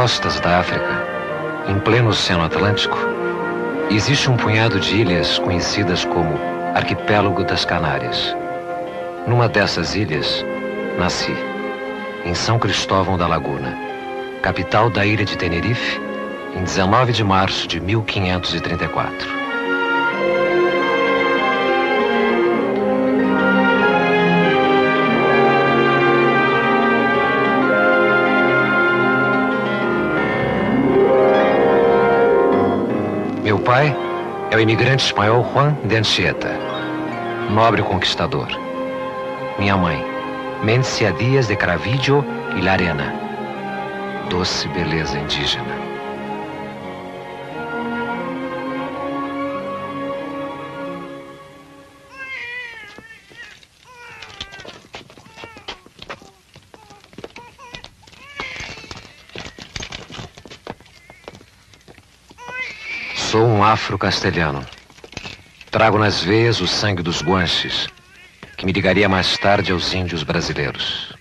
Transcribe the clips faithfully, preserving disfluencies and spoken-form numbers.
costas da África, em pleno Oceano Atlântico, existe um punhado de ilhas conhecidas como Arquipélago das Canárias. Numa dessas ilhas, nasci, em São Cristóvão da Laguna, capital da ilha de Tenerife, em dezenove de março de mil quinhentos e trinta e quatro. Meu pai é o imigrante espanhol Juan de Anchieta, nobre conquistador. Minha mãe, Mencia Dias de Cravillo e Larena, doce beleza indígena. Sou um afro-castelhano. Trago nas veias o sangue dos guanches, que me ligaria mais tarde aos índios brasileiros.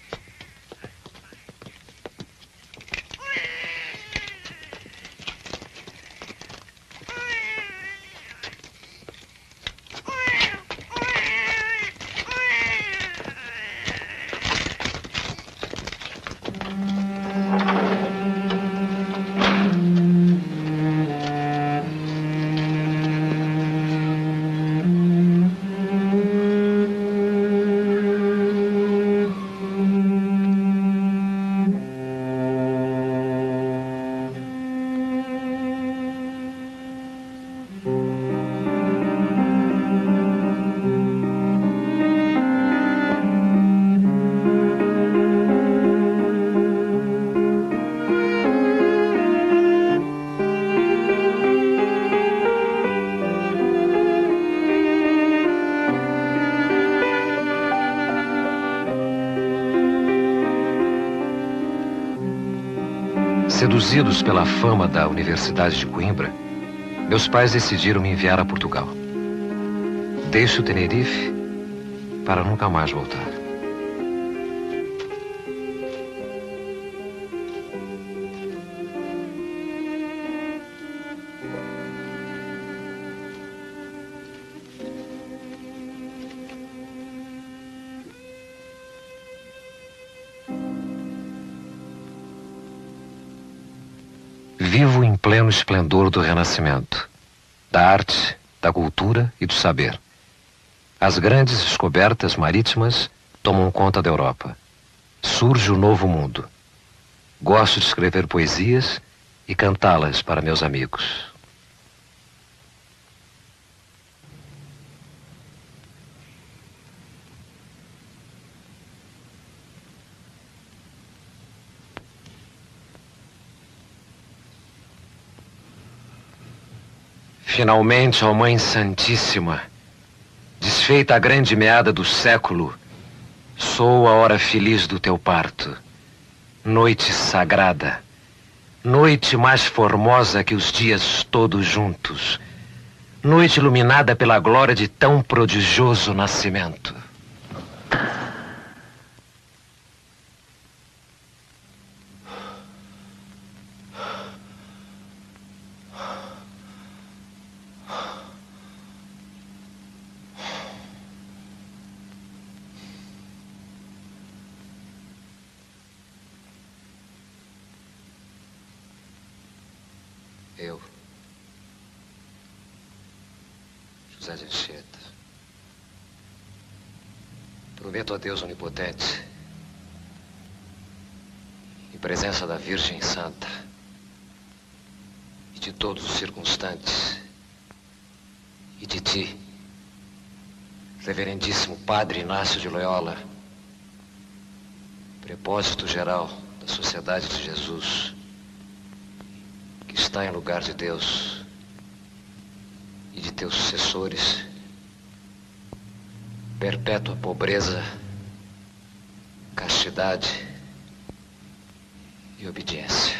Seduzidos pela fama da Universidade de Coimbra, meus pais decidiram me enviar a Portugal. Deixo Tenerife para nunca mais voltar. Vivo em pleno esplendor do Renascimento, da arte, da cultura e do saber. As grandes descobertas marítimas tomam conta da Europa. Surge o novo mundo. Gosto de escrever poesias e cantá-las para meus amigos. Finalmente, ó Mãe Santíssima, desfeita a grande meada do século, sou a hora feliz do teu parto. Noite sagrada, noite mais formosa que os dias todos juntos, noite iluminada pela glória de tão prodigioso nascimento. Eu, José de Anchieta, prometo a Deus Onipotente, em presença da Virgem Santa e de todos os circunstantes, e de ti, Reverendíssimo Padre Inácio de Loyola, prepósito geral da Sociedade de Jesus, que está em lugar de Deus, e de teus sucessores, perpétua pobreza, castidade e obediência.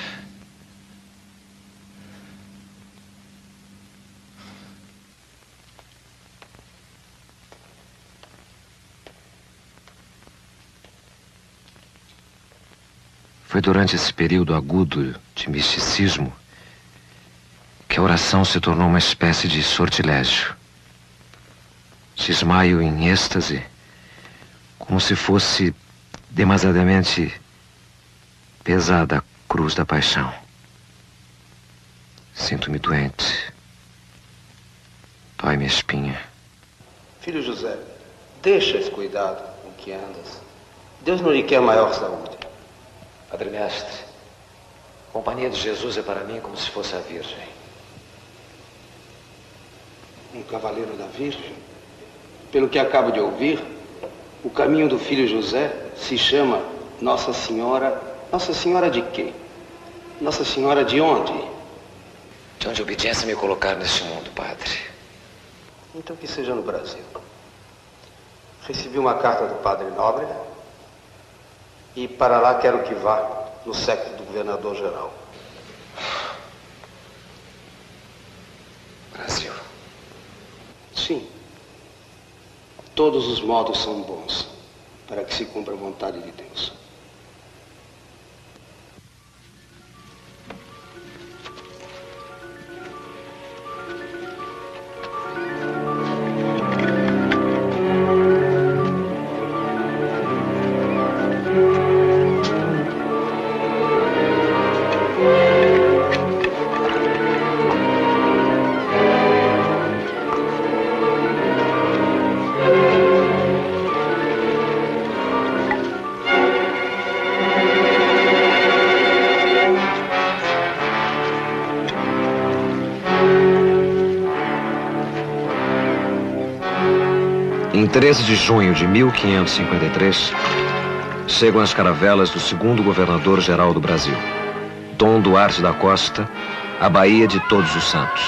Foi durante esse período agudo de misticismo que a oração se tornou uma espécie de sortilégio. Cismaio em êxtase, como se fosse demasiadamente pesada a cruz da paixão. Sinto-me doente. Dói-me a espinha. Filho José, deixa esse cuidado com que andas. Deus não lhe quer maior saúde. Padre Mestre, a companhia de Jesus é para mim como se fosse a Virgem. Um cavaleiro da Virgem? Pelo que acabo de ouvir, o caminho do filho José se chama Nossa Senhora... Nossa Senhora de quê? Nossa Senhora de onde? De onde a obediência me colocar neste mundo, Padre. Então que seja no Brasil. Recebi uma carta do Padre Nóbrega e para lá quero que vá no séquito do governador-geral. Brasil. Sim. Todos os modos são bons para que se cumpra a vontade de Deus. Em treze de junho de mil quinhentos e cinquenta e três, chegam as caravelas do segundo governador-geral do Brasil, Dom Duarte da Costa, à Baía de Todos os Santos.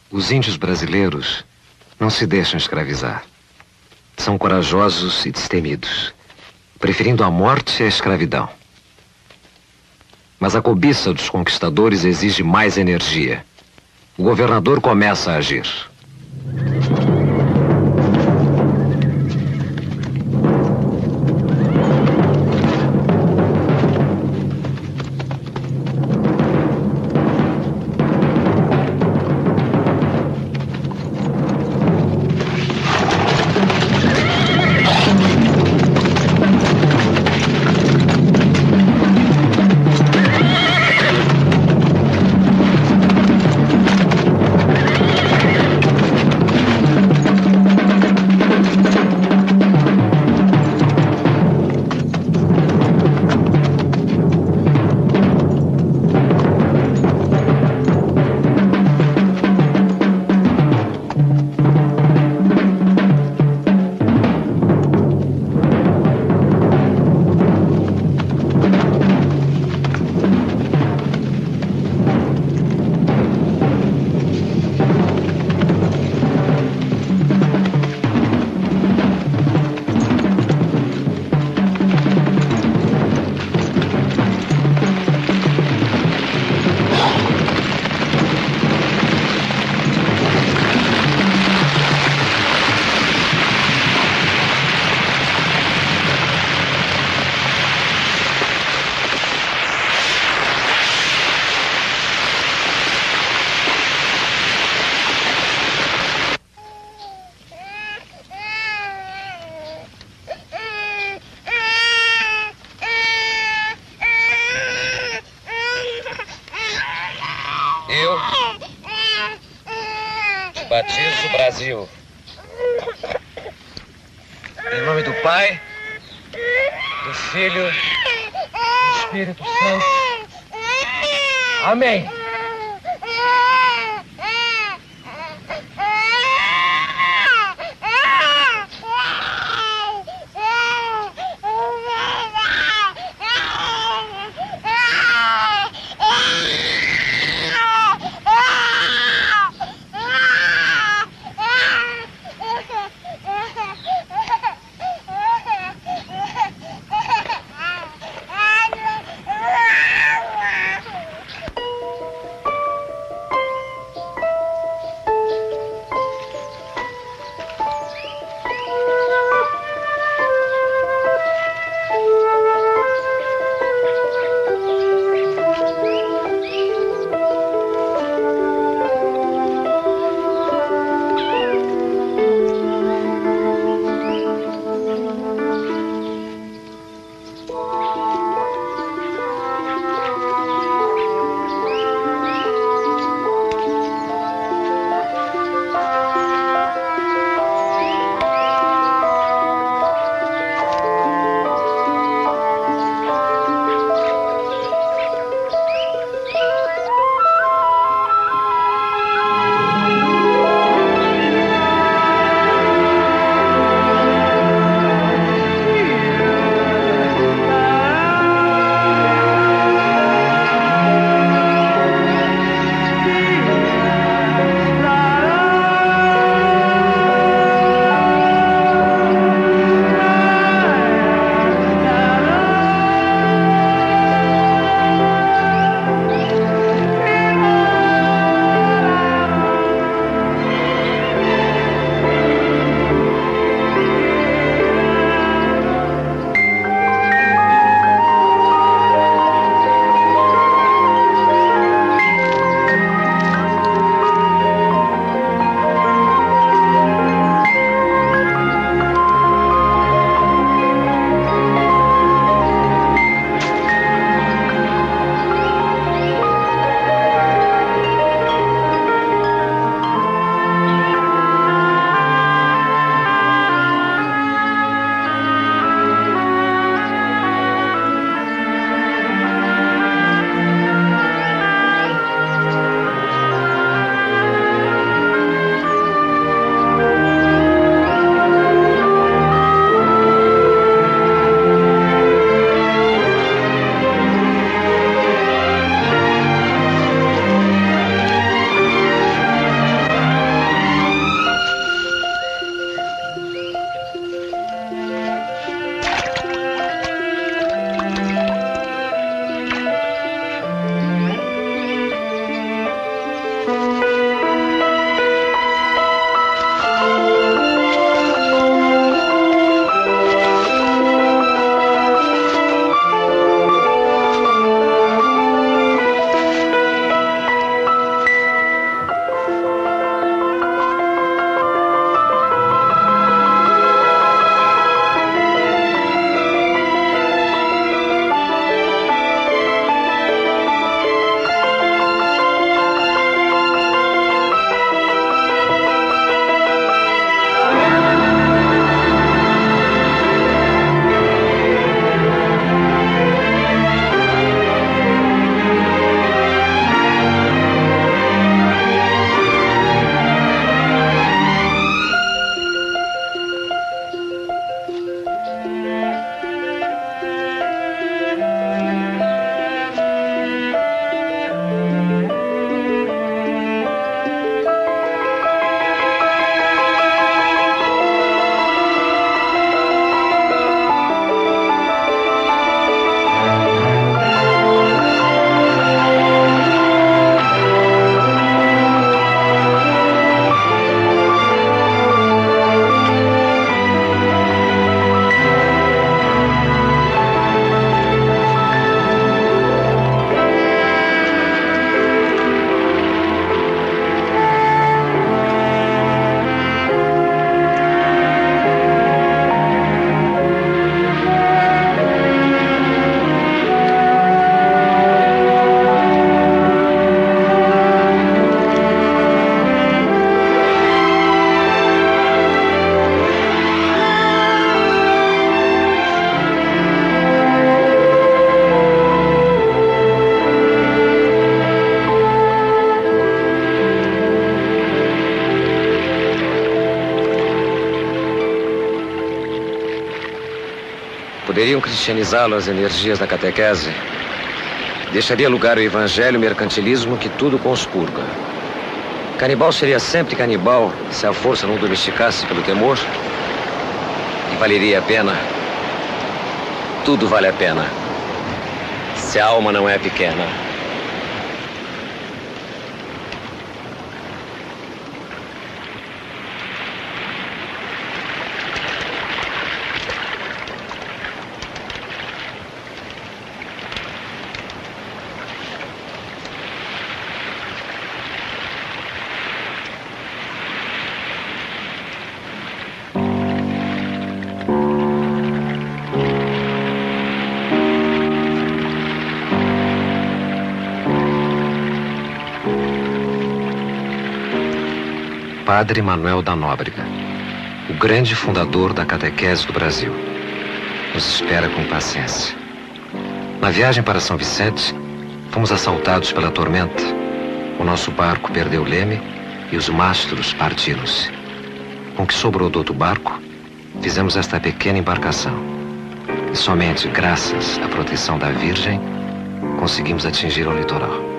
Os índios brasileiros não se deixam escravizar. São corajosos e destemidos, preferindo a morte à escravidão. Mas a cobiça dos conquistadores exige mais energia. O governador começa a agir. Eu batizo o Brasil. Em nome do Pai, do Filho, do Espírito Santo. Amém. poderiam cristianizá-lo as energias da catequese, deixaria lugar ao evangelho e mercantilismo que tudo conspurga. Canibal seria sempre canibal se a força não domesticasse pelo temor. E valeria a pena. Tudo vale a pena. Se a alma não é pequena. Padre Manuel da Nóbrega, o grande fundador da catequese do Brasil, nos espera com paciência. Na viagem para São Vicente, fomos assaltados pela tormenta. O nosso barco perdeu o leme e os mastros partiram-se. Com o que sobrou do outro barco, fizemos esta pequena embarcação. E somente graças à proteção da Virgem, conseguimos atingir o litoral.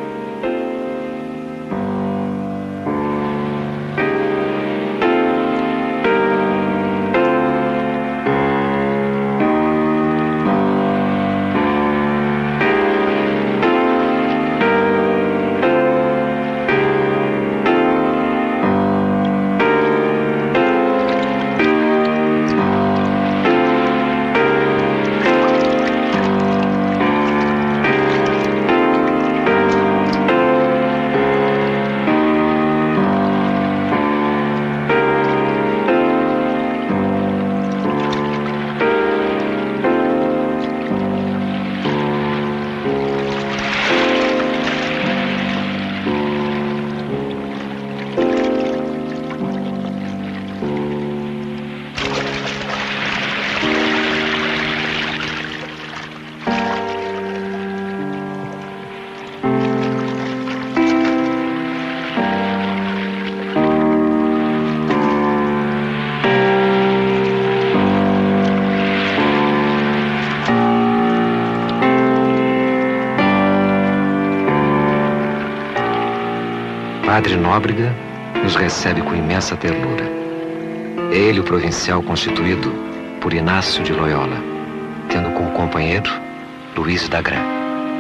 Padre Nóbrega nos recebe com imensa ternura. É ele o provincial constituído por Inácio de Loyola, tendo como companheiro Luís da Gra.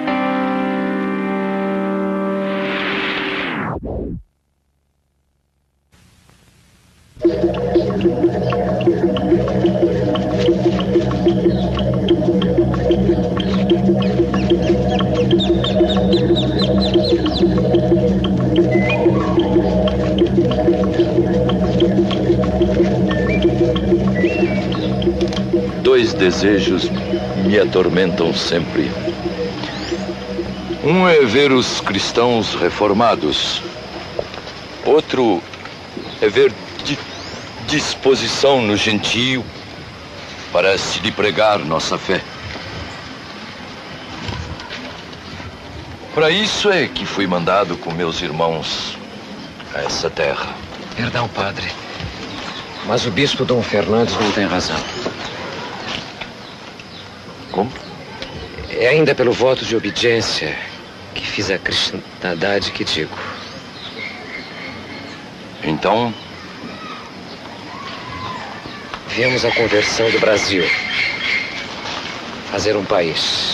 Dois desejos me atormentam sempre. Um é ver os cristãos reformados. Outro é ver di- disposição no gentio para se lhe pregar nossa fé. Para isso é que fui mandado com meus irmãos a essa terra. Perdão, padre, mas o bispo Dom Fernandes não tem razão. Como? É ainda pelo voto de obediência que fiz a cristandade que digo. Então, viemos a conversão do Brasil. Fazer um país.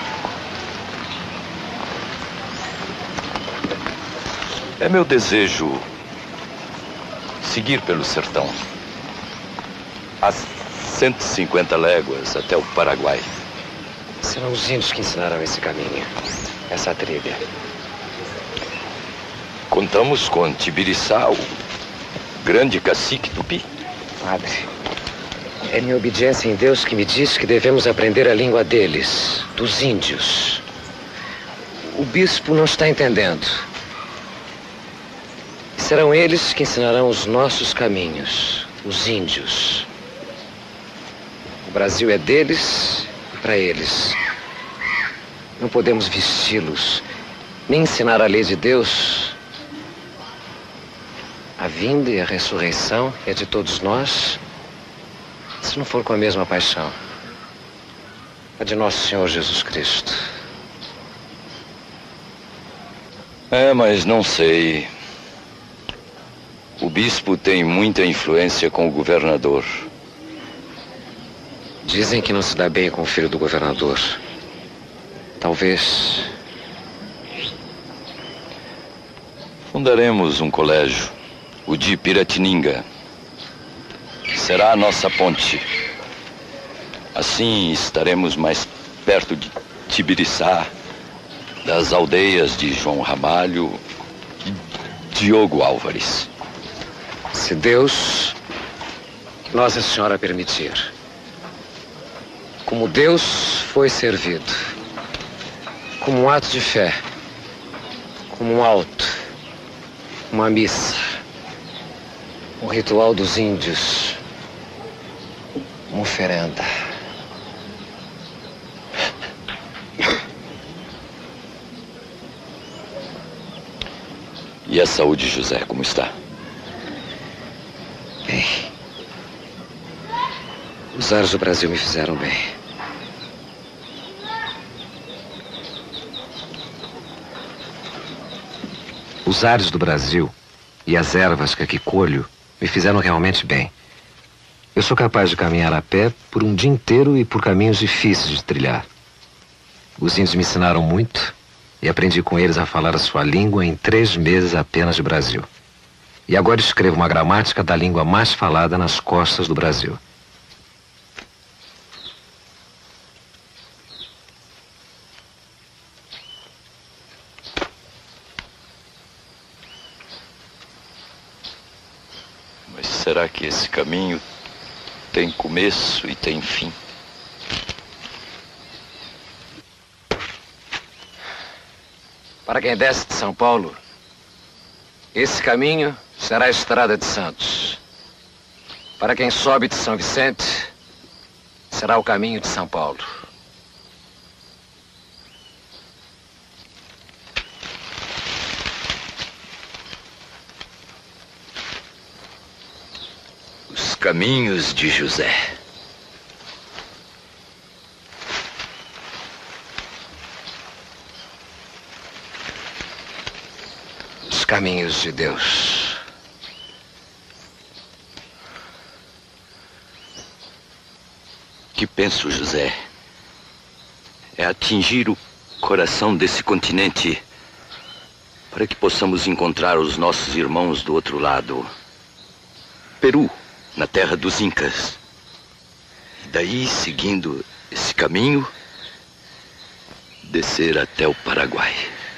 é meu desejo seguir pelo sertão. As cento e cinquenta léguas até o Paraguai. Serão os índios que ensinarão esse caminho, essa trilha. Contamos com Tibiriçá, o grande cacique tupi. Padre, é minha obediência em Deus que me diz que devemos aprender a língua deles, dos índios. O bispo não está entendendo. Serão eles que ensinarão os nossos caminhos, os índios. O Brasil é deles e para eles. Não podemos vesti-los, nem ensinar a lei de Deus. A vinda e a ressurreição é de todos nós, se não for com a mesma paixão. A de Nosso Senhor Jesus Cristo. É, mas não sei. O bispo tem muita influência com o governador. Dizem que não se dá bem com o filho do governador. Talvez... Fundaremos um colégio, o de Piratininga. Será a nossa ponte. Assim estaremos mais perto de Tibiriçá, das aldeias de João Ramalho e Diogo Álvares. Se Deus, Nossa Senhora permitir. Como Deus foi servido. Como um ato de fé. Como um alto. Uma missa. Um ritual dos índios. Uma oferenda. E a saúde, José, como está? Bem. Os ares do Brasil me fizeram bem. Os ares do Brasil e as ervas que aqui colho me fizeram realmente bem. Eu sou capaz de caminhar a pé por um dia inteiro e por caminhos difíceis de trilhar. Os índios me ensinaram muito e aprendi com eles a falar a sua língua em três meses apenas de Brasil. E agora escrevo uma gramática da língua mais falada nas costas do Brasil. Mas será que esse caminho tem começo e tem fim? Para quem desce de São Paulo, esse caminho será a estrada de Santos. Para quem sobe de São Vicente, será o caminho de São Paulo. Os caminhos de José. Os caminhos de Deus. O que penso, José, é atingir o coração desse continente para que possamos encontrar os nossos irmãos do outro lado. Peru, na terra dos Incas. E daí, seguindo esse caminho, descer até o Paraguai.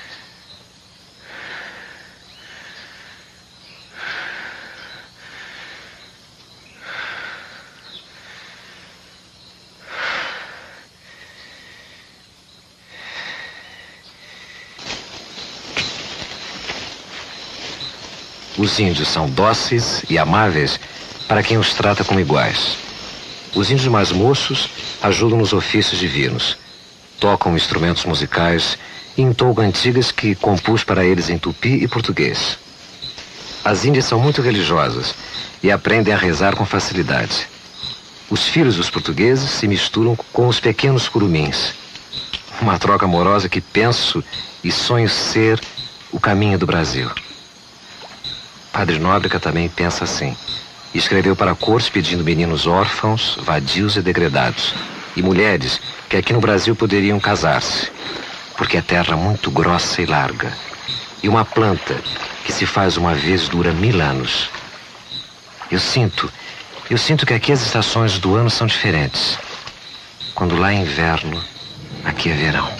Os índios são dóceis e amáveis para quem os trata como iguais. Os índios mais moços ajudam nos ofícios divinos, tocam instrumentos musicais e entoam cantigas que compus para eles em tupi e português. As índias são muito religiosas e aprendem a rezar com facilidade. Os filhos dos portugueses se misturam com os pequenos curumins. Uma troca amorosa que penso e sonho ser o caminho do Brasil. Padre Nóbrega também pensa assim. Escreveu para a corte pedindo meninos órfãos, vadios e degredados. E mulheres que aqui no Brasil poderiam casar-se. Porque a terra é muito grossa e larga. E uma planta que se faz uma vez dura mil anos. Eu sinto, eu sinto que aqui as estações do ano são diferentes. Quando lá é inverno, aqui é verão.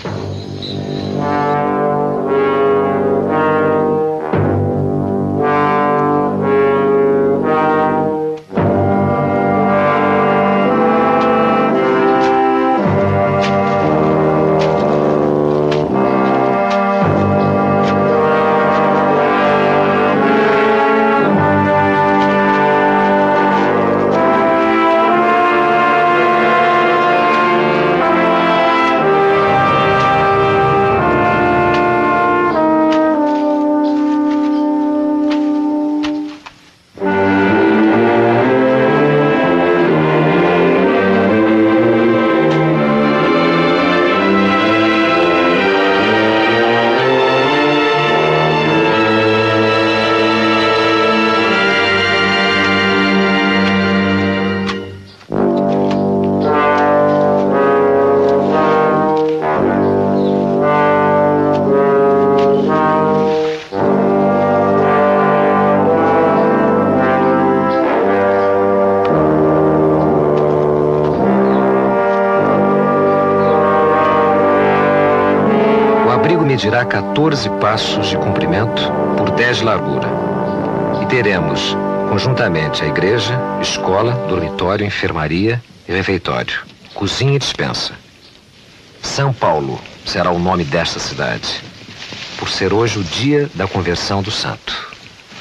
medirá quatorze passos de comprimento por dez de largura. E teremos, conjuntamente, a igreja, escola, dormitório, enfermaria e refeitório, cozinha e despensa. São Paulo será o nome desta cidade, por ser hoje o dia da conversão do santo.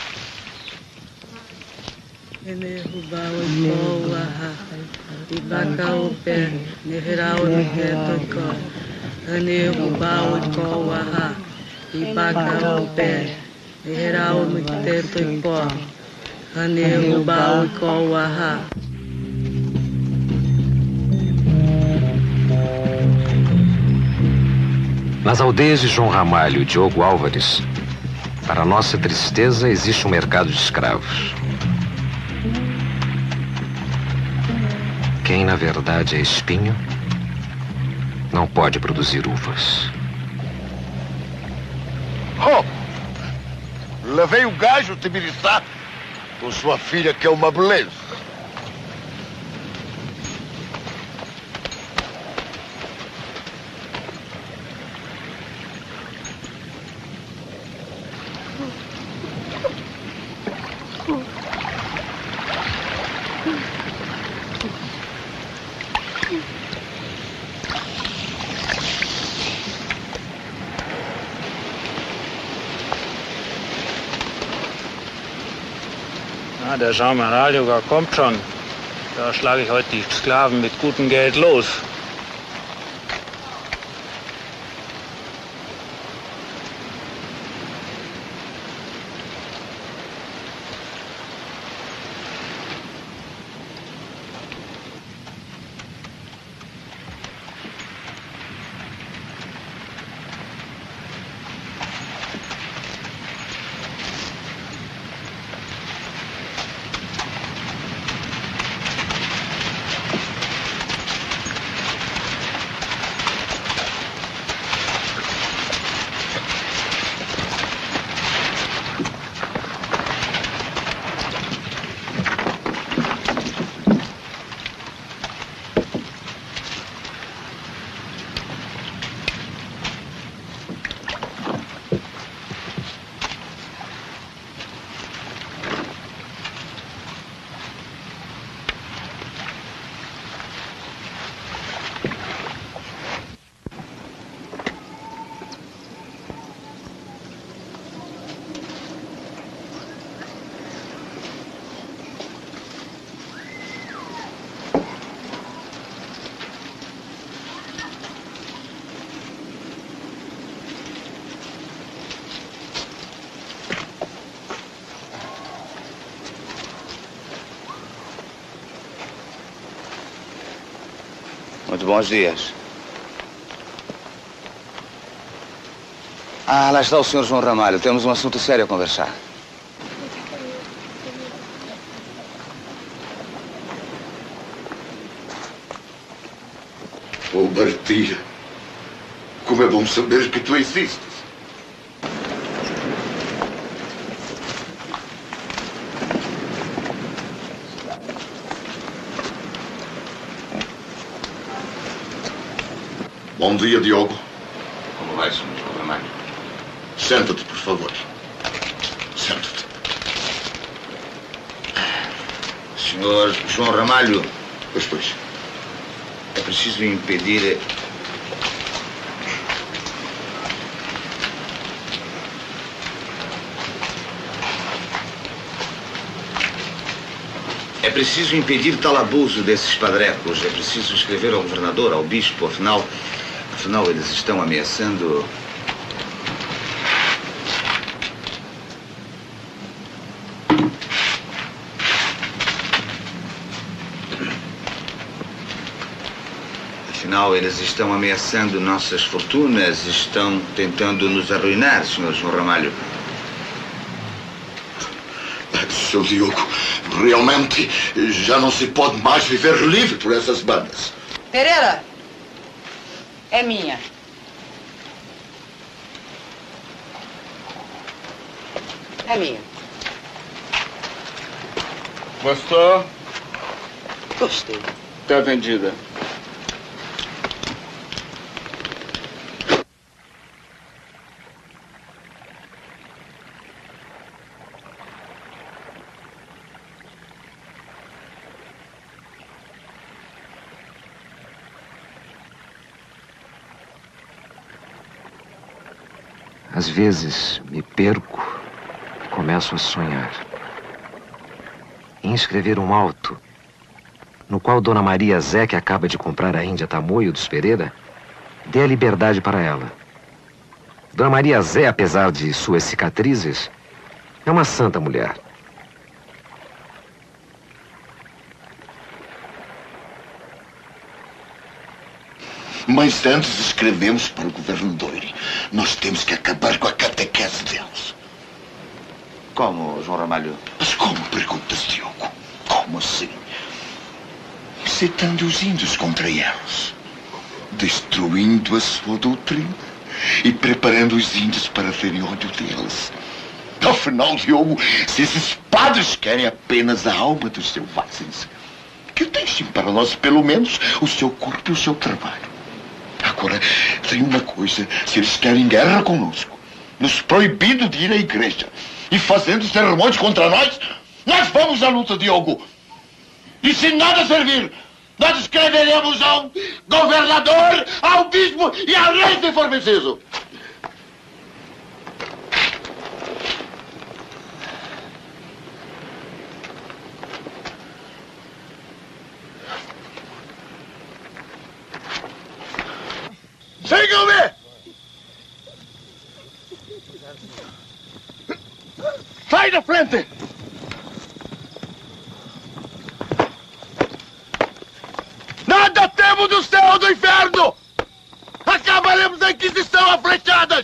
Nas aldeias de João Ramalho e Diogo Álvares, para nossa tristeza, existe um mercado de escravos. Quem, na verdade, é espinho, não pode produzir uvas. Oh! Levei o gajo, Tibiriçá, com sua filha, que é uma beleza. Na, der Jean-Marie kommt schon. Da schlage ich heute die Sklaven mit gutem Geld los. Muito bons dias. Ah, lá está o senhor João Ramalho. Temos um assunto sério a conversar. Oh, Martia, como é bom saber que tu existes. Bom dia, Diogo. Como vai, senhor João Ramalho? Senta-te, por favor. Senta-te. Senhor João Ramalho. Pois, pois. É preciso impedir... É preciso impedir tal abuso desses padrecos. É preciso escrever ao governador, ao bispo, afinal... Afinal, eles estão ameaçando... Afinal, eles estão ameaçando nossas fortunas, estão tentando nos arruinar, senhor João Ramalho. Seu Diogo, realmente já não se pode mais viver livre por essas bandas. Pereira! É minha. É minha. Gostou? Gostei. Tá vendida. Às vezes me perco e começo a sonhar em escrever um auto no qual Dona Maria Zé, que acaba de comprar a Índia Tamoio dos Pereira, dê a liberdade para ela. Dona Maria Zé, apesar de suas cicatrizes, é uma santa mulher. Mas antes escrevemos para o governador. Nós temos que acabar com a catequese deles. Como, João Ramalho? Mas como, perguntas, Diogo? Como assim? Incitando os índios contra eles. Destruindo a sua doutrina. E preparando os índios para terem ódio deles. Afinal, Diogo, se esses padres querem apenas a alma dos selvagens, que deixem para nós, pelo menos, o seu corpo e o seu trabalho. Agora, tem uma coisa. Se eles querem guerra conosco, nos proibindo de ir à igreja e fazendo sermões contra nós, nós vamos à luta, Diogo. E se nada servir, nós escreveremos ao governador, ao bispo e ao rei se for preciso. Sigam-me! Sai da frente! Nada temo do céu ou do inferno! Acabaremos a Inquisição a flechadas!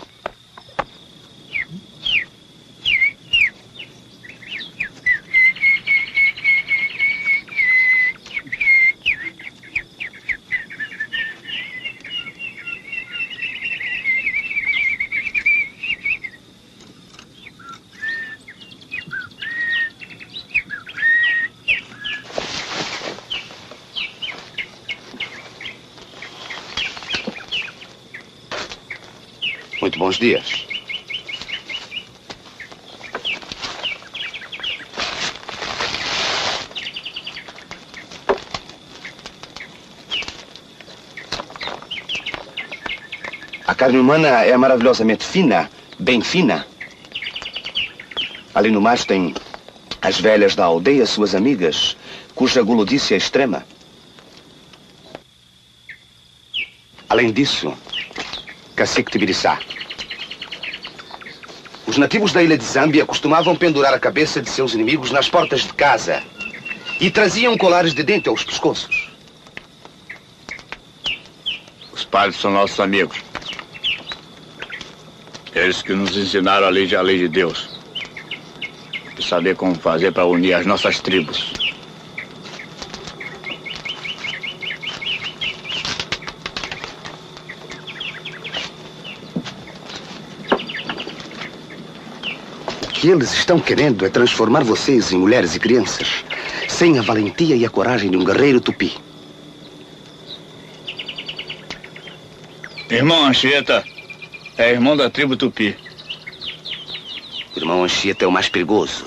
Muito bons dias. A carne humana é maravilhosamente fina, bem fina. Ali no mais tem as velhas da aldeia, suas amigas, cuja gulodice é extrema. Além disso, Cacique Tibiriçá. Os nativos da ilha de Zâmbia costumavam pendurar a cabeça de seus inimigos nas portas de casa e traziam colares de dente aos pescoços. Os padres são nossos amigos. Eles que nos ensinaram a lei de, a lei de Deus. E saber como fazer para unir as nossas tribos. O que eles estão querendo é transformar vocês em mulheres e crianças, sem a valentia e a coragem de um guerreiro tupi. Irmão Anchieta é irmão da tribo Tupi. O irmão Anchieta é o mais perigoso.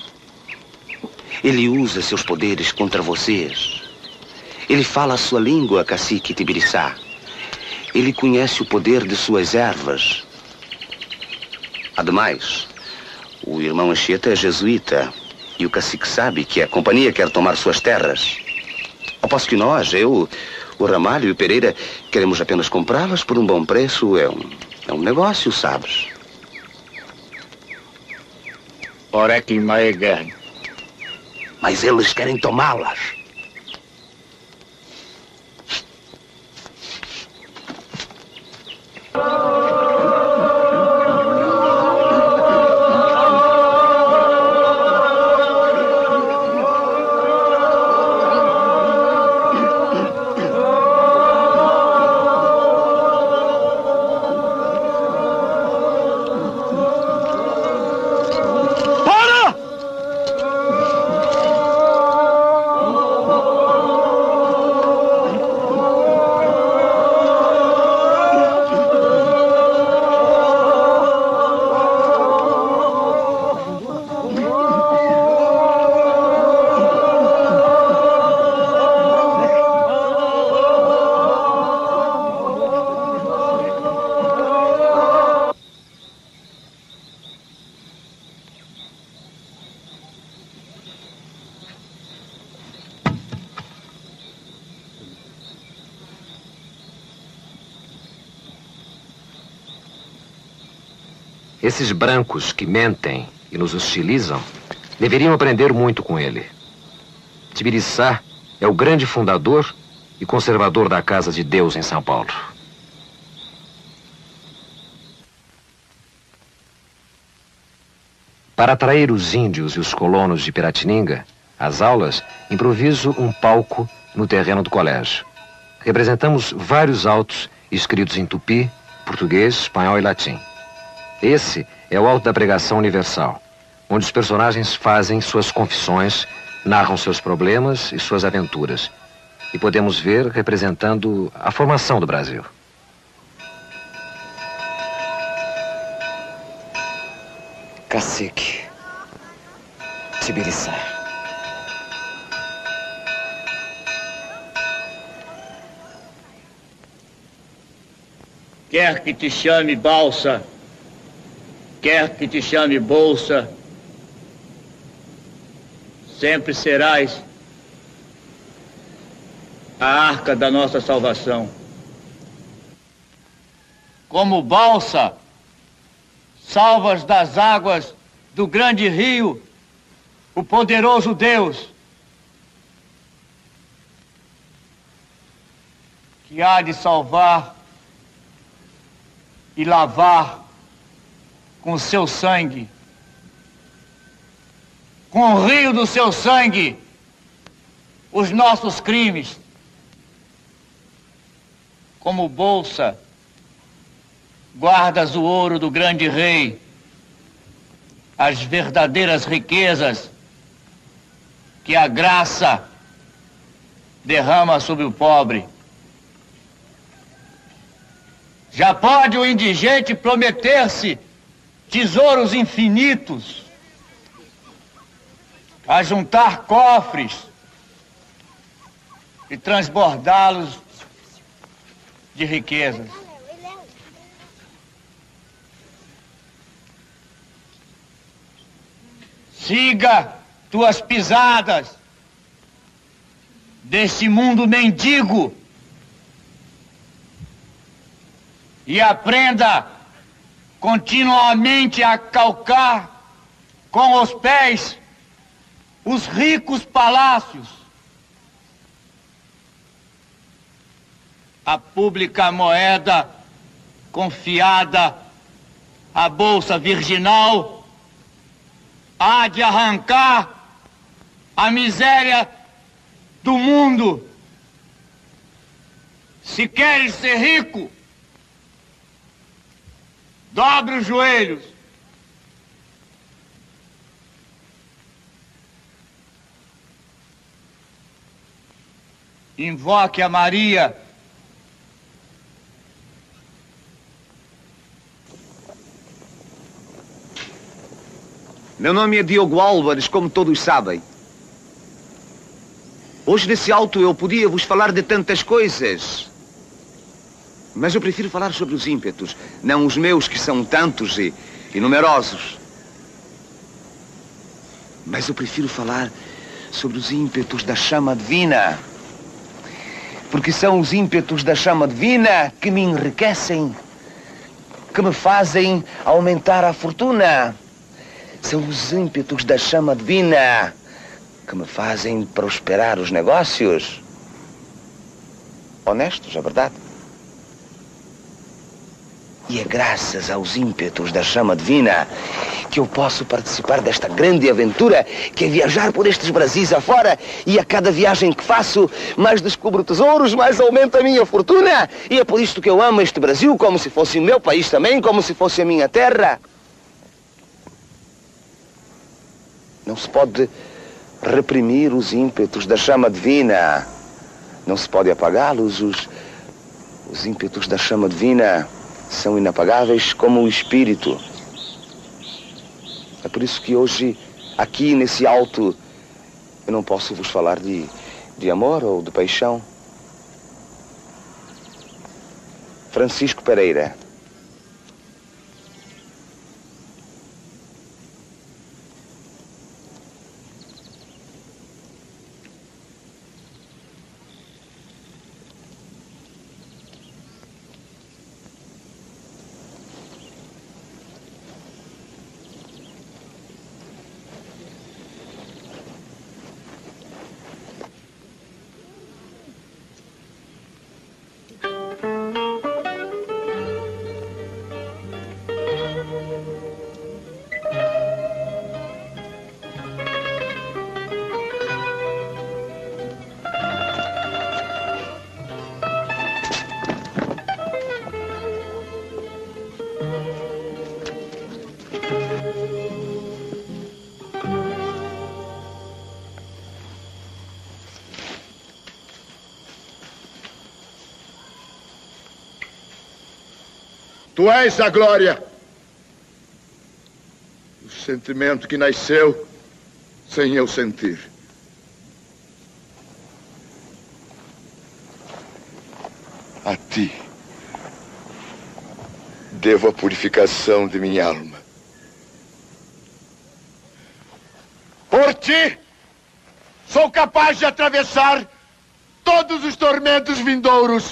Ele usa seus poderes contra vocês. Ele fala a sua língua, Cacique Tibiriçá. Ele conhece o poder de suas ervas. Ademais, o irmão Anchieta é jesuíta e o cacique sabe que a companhia quer tomar suas terras. Ao passo que nós, eu, o Ramalho e o Pereira, queremos apenas comprá-las por um bom preço. É um, é um negócio, sabes? Ora que Maegern. Mas eles querem tomá-las. Esses brancos que mentem e nos hostilizam deveriam aprender muito com ele. Tibiriçá é o grande fundador e conservador da Casa de Deus em São Paulo. Para atrair os índios e os colonos de Piratininga, às aulas, improviso um palco no terreno do colégio. Representamos vários autos escritos em tupi, português, espanhol e latim. Esse é o auto da pregação universal, onde os personagens fazem suas confissões, narram seus problemas e suas aventuras. E podemos ver representando a formação do Brasil. Cacique Tibiriçá. Quer que te chame balsa, quer que te chame bolsa, sempre serás a arca da nossa salvação. Como balsa, salvas das águas do grande rio o poderoso Deus, que há de salvar e lavar com o seu sangue, com o rio do seu sangue, os nossos crimes. Como bolsa, guardas o ouro do grande rei, as verdadeiras riquezas que a graça derrama sobre o pobre. Já pode o indigente prometer-se tesouros infinitos, a juntar cofres e transbordá-los de riquezas. Siga tuas pisadas deste mundo mendigo e aprenda continuamente a calcar com os pés os ricos palácios, a pública moeda confiada à bolsa virginal há de arrancar a miséria do mundo. Se queres ser rico, dobre os joelhos. Invoque a Maria. Meu nome é Diogo Álvares, como todos sabem. Hoje, nesse alto, eu podia vos falar de tantas coisas. Mas eu prefiro falar sobre os ímpetos, não os meus, que são tantos e, e numerosos. Mas eu prefiro falar sobre os ímpetos da chama divina. Porque são os ímpetos da chama divina que me enriquecem, que me fazem aumentar a fortuna. São os ímpetos da chama divina que me fazem prosperar os negócios. Honestos, é verdade. E é graças aos ímpetos da chama divina que eu posso participar desta grande aventura que é viajar por estes Brasis afora, e a cada viagem que faço, mais descubro tesouros, mais aumenta a minha fortuna. E é por isto que eu amo este Brasil como se fosse o meu país também, como se fosse a minha terra. Não se pode reprimir os ímpetos da chama divina. Não se pode apagá-los. Os, os ímpetos da chama divina são inapagáveis como o espírito. É por isso que hoje, aqui nesse alto, eu não posso vos falar de, de amor ou de paixão. Francisco Pereira. Tu és a glória. O sentimento que nasceu sem eu sentir. A ti devo a purificação de minha alma. Por ti, sou capaz de atravessar todos os tormentos vindouros.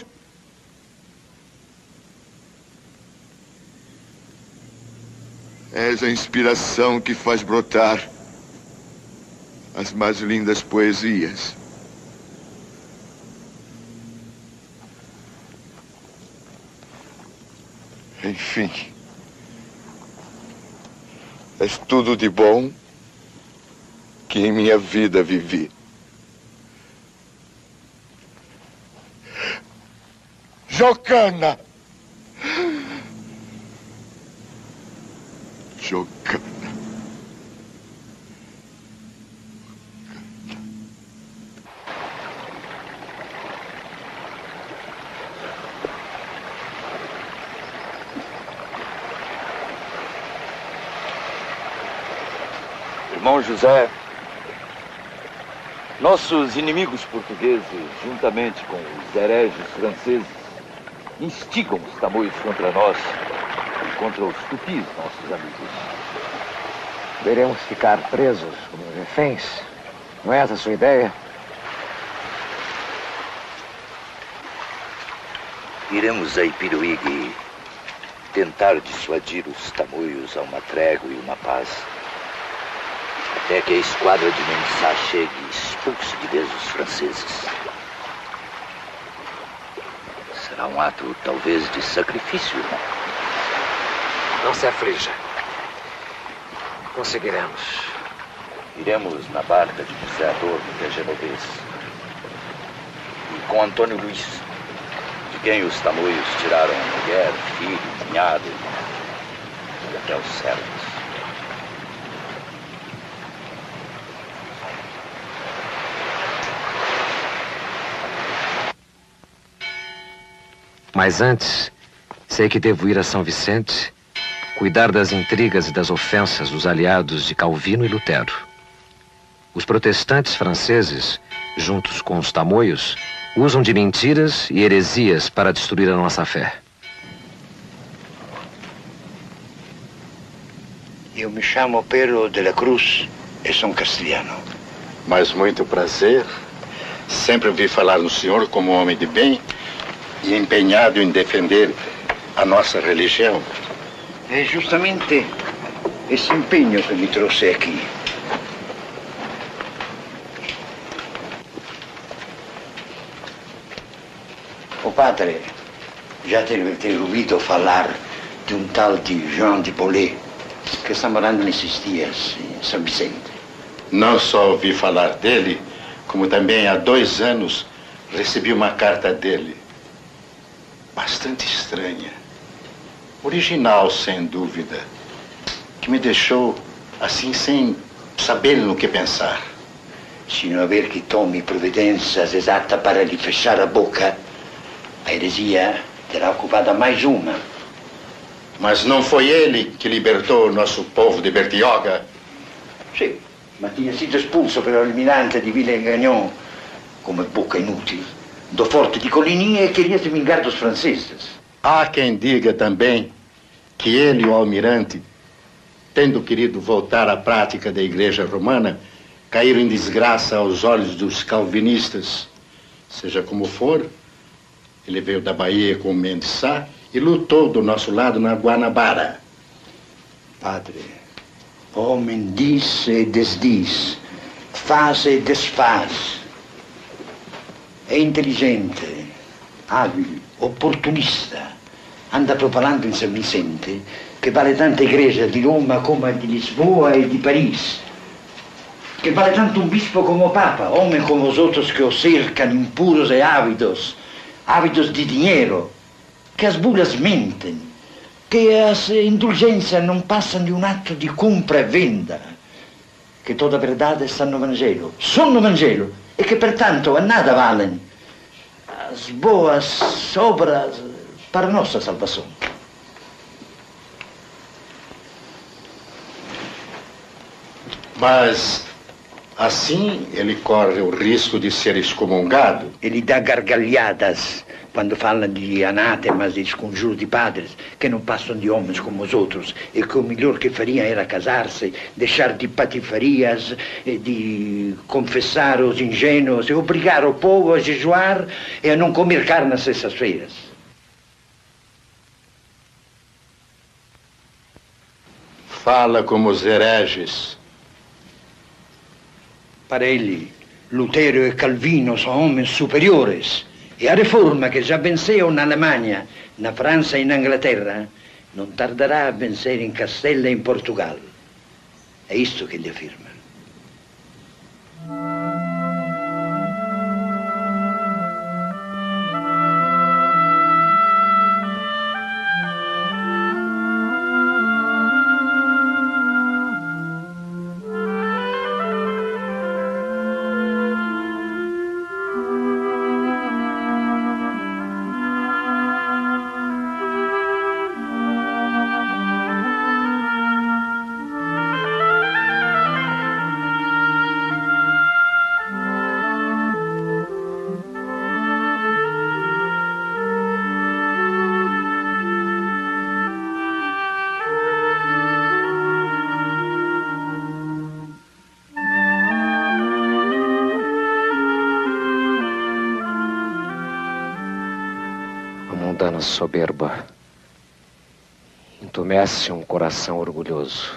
És a inspiração que faz brotar as mais lindas poesias. Enfim, és tudo de bom que em minha vida vivi. Jocana! Jocana. Irmão José, nossos inimigos portugueses, juntamente com os hereges franceses, instigam os tamoios contra nós e contra os tupis, nossos amigos. Veremos ficar presos como reféns? Não é essa a sua ideia? Iremos a Ipiruígue tentar dissuadir os tamoios a uma trégua e uma paz. Até que a esquadra de Mensah chegue e expulse de vez os franceses. Será um ato, talvez, de sacrifício, irmão. Não se aflija. Conseguiremos. Iremos na barca de José Adorno, que é genovês. E com Antônio Luiz, de quem os tamoios tiraram mulher, filho, cunhado e até os servos. Mas antes, sei que devo ir a São Vicente, cuidar das intrigas e das ofensas dos aliados de Calvino e Lutero. Os protestantes franceses, juntos com os tamoios, usam de mentiras e heresias para destruir a nossa fé. Eu me chamo Pedro de la Cruz e sou castelhano. Mas muito prazer. Sempre ouvi falar no senhor como um homem de bem e empenhado em defender a nossa religião. É justamente esse empenho que me trouxe aqui. O padre já deve ter ouvido falar de um tal de Jean de Paulet que está morando nesses dias em São Vicente. Não só ouvi falar dele, como também há dois anos recebi uma carta dele. Bastante estranha. Original, sem dúvida. Que me deixou assim, sem saber no que pensar. Se não houver que tome providências exatas para lhe fechar a boca, a heresia terá ocupado mais uma. Mas não foi ele que libertou o nosso povo de Bertioga? Sim, mas tinha sido expulso pelo almirante de Villengagnon come boca inútil do forte de Coligny e queria se vingar dos franceses. Há quem diga também que ele e o almirante, tendo querido voltar à prática da Igreja Romana, caíram em desgraça aos olhos dos calvinistas. Seja como for, ele veio da Bahia com o Mensah e lutou do nosso lado na Guanabara. Padre, homem diz e desdiz, faz e desfaz. É inteligente, hábil, oportunista. Anda propalando em São Vicente que vale tanto a igreja de Roma como a de Lisboa e de Paris. Que vale tanto um bispo como o Papa, homem como os outros que o cercam, impuros e ávidos, ávidos de dinheiro, que as bulas mentem, que as indulgências não passam de um ato de compra e venda, que toda a verdade está no Vangelo, só no Vangelo, e que, pertanto, a nada valem as boas obras para a nossa salvação. Mas assim ele corre o risco de ser excomungado. Ele dá gargalhadas quando fala de anátemas e de conjuros de padres que não passam de homens como os outros e que o melhor que faria era casar-se, deixar de patifarias, de confessar os ingênuos e obrigar o povo a jejuar e a não comer carne às sextas-feiras. Fala como os hereges. Para ele, Lutero e Calvino são homens superiores. E a reforma que já venceu na Alemanha, na França e na Inglaterra, não tardará a vencer em Castela e em Portugal. É isto que ele afirma. mundana soberba entumece um coração orgulhoso.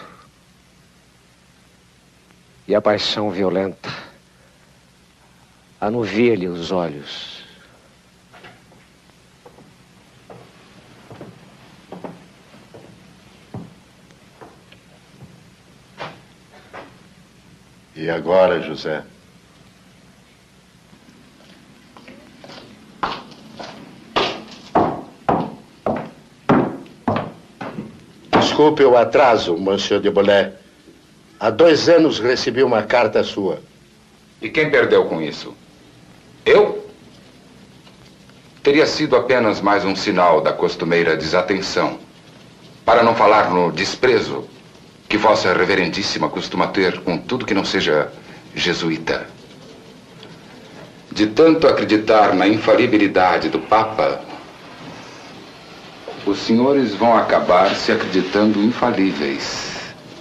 E a paixão violenta anuvia-lhe os olhos. E agora, José? Desculpe o atraso, Monsieur de Bolé. Há dois anos recebi uma carta sua. E quem perdeu com isso? Eu? Teria sido apenas mais um sinal da costumeira desatenção. Para não falar no desprezo que Vossa Reverendíssima costuma ter com tudo que não seja jesuíta. De tanto acreditar na infalibilidade do Papa, os senhores vão acabar se acreditando infalíveis.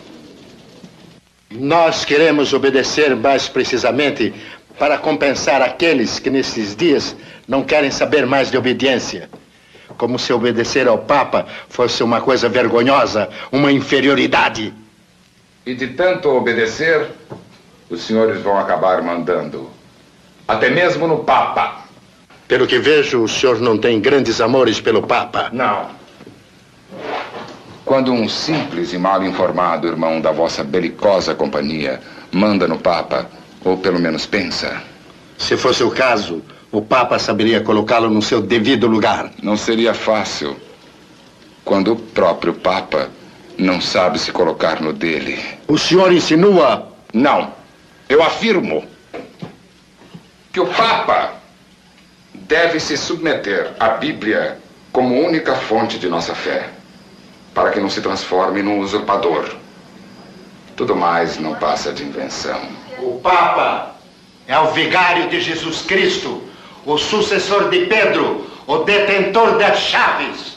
Nós queremos obedecer mais precisamente para compensar aqueles que nesses dias não querem saber mais de obediência. Como se obedecer ao Papa fosse uma coisa vergonhosa, uma inferioridade. E de tanto obedecer, os senhores vão acabar mandando. Até mesmo no Papa. Pelo que vejo, o senhor não tem grandes amores pelo Papa. Não. Quando um simples e mal informado irmão da vossa belicosa companhia manda no Papa, ou pelo menos pensa... Se fosse o caso, o Papa saberia colocá-lo no seu devido lugar. Não seria fácil, quando o próprio Papa não sabe se colocar no dele. O senhor insinua? Não. Eu afirmo que o Papa deve se submeter à Bíblia como única fonte de nossa fé, para que não se transforme num usurpador. Tudo mais não passa de invenção. O Papa é o vigário de Jesus Cristo, o sucessor de Pedro, o detentor das chaves.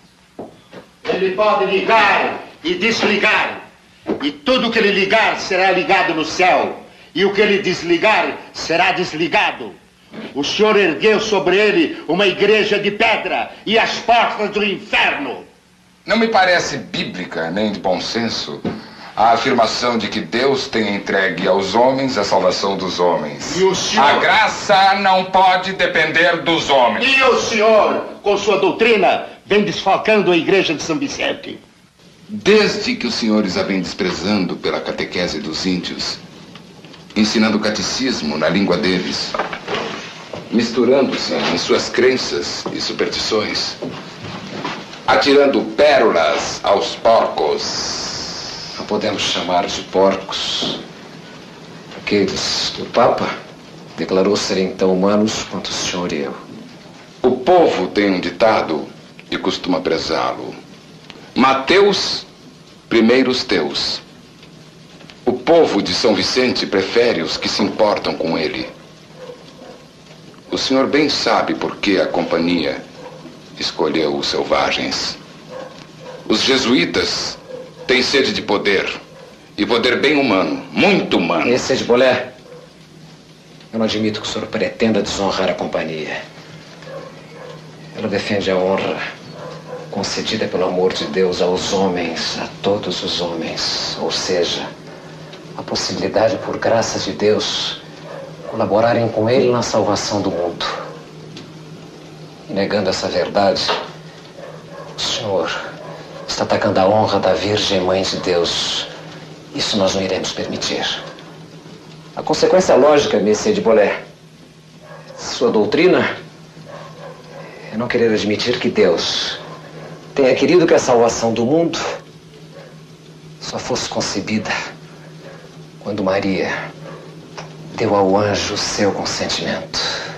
Ele pode ligar e desligar, e tudo que ele ligar será ligado no céu, e o que ele desligar será desligado. O senhor ergueu sobre ele uma igreja de pedra e as portas do inferno. Não me parece bíblica, nem de bom senso, a afirmação de que Deus tem entregue aos homens a salvação dos homens. E o senhor... A graça não pode depender dos homens. E o senhor, com sua doutrina, vem desfalcando a igreja de São Vicente. Desde que os senhores a vêm desprezando pela catequese dos índios, ensinando o catecismo na língua deles, misturando-se em suas crenças e superstições, atirando pérolas aos porcos. Não podemos chamar de porcos aqueles que o Papa declarou serem tão humanos quanto o senhor e eu. O povo tem um ditado e costuma prezá-lo. Mateus, primeiro os teus. O povo de São Vicente prefere os que se importam com ele. O senhor bem sabe por que a companhia escolheu os selvagens. Os jesuítas têm sede de poder. E poder bem humano, muito humano. Esse é de Bolé. Eu não admito que o senhor pretenda desonrar a companhia. Ela defende a honra concedida pelo amor de Deus aos homens, a todos os homens. Ou seja, a possibilidade, por graça de Deus, colaborarem com ele na salvação do mundo. E negando essa verdade, o senhor está atacando a honra da Virgem Mãe de Deus. Isso nós não iremos permitir. A consequência lógica, Messias de Bolé, sua doutrina é não querer admitir que Deus tenha querido que a salvação do mundo só fosse concebida quando Maria deu ao anjo o seu consentimento.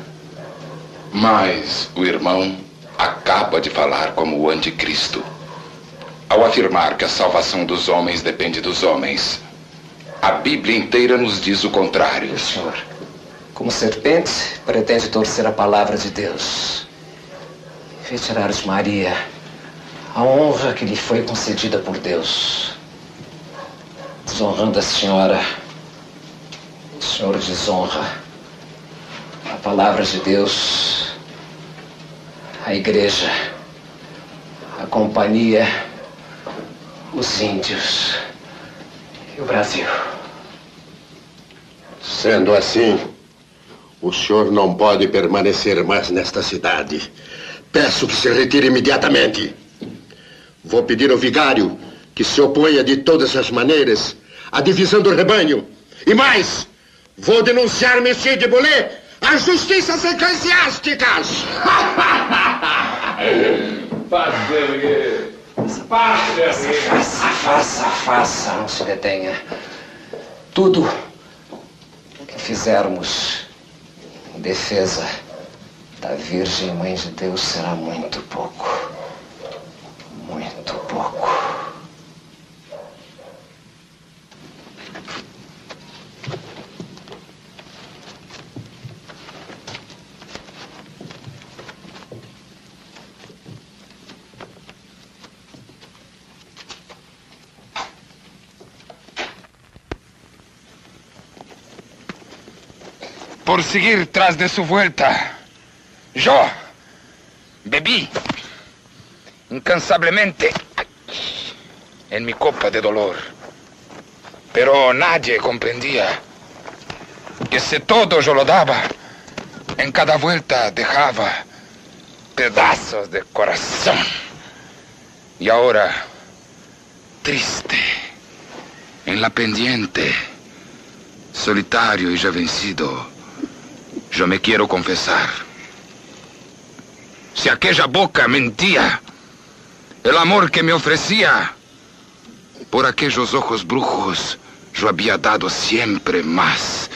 Mas o irmão acaba de falar como o anticristo, ao afirmar que a salvação dos homens depende dos homens. A Bíblia inteira nos diz o contrário. O senhor, como serpente, pretende torcer a palavra de Deus e retirar de Maria a honra que lhe foi concedida por Deus. Desonrando a senhora, o senhor desonra a palavra de Deus, a igreja, a companhia, os índios e o Brasil. Sendo assim, o senhor não pode permanecer mais nesta cidade. Peço que se retire imediatamente. Vou pedir ao vigário que se oponha de todas as maneiras à divisão do rebanho. E mais, vou denunciar Messias de Bolé às justiças eclesiásticas. Faça, faça, faça, faça, não se detenha. Tudo o que fizermos em defesa da Virgem Mãe de Deus será muito pouco. Muito pouco. Por seguir tras de su vuelta, yo bebí incansablemente en mi copa de dolor. Pero nadie comprendía que si todo yo lo daba, en cada vuelta dejaba pedazos de corazón. Y ahora, triste, en la pendiente, solitario y ya vencido, yo me quiero confesar. Si aquella boca mentía, el amor que me ofrecía, por aquellos ojos brujos yo había dado siempre más.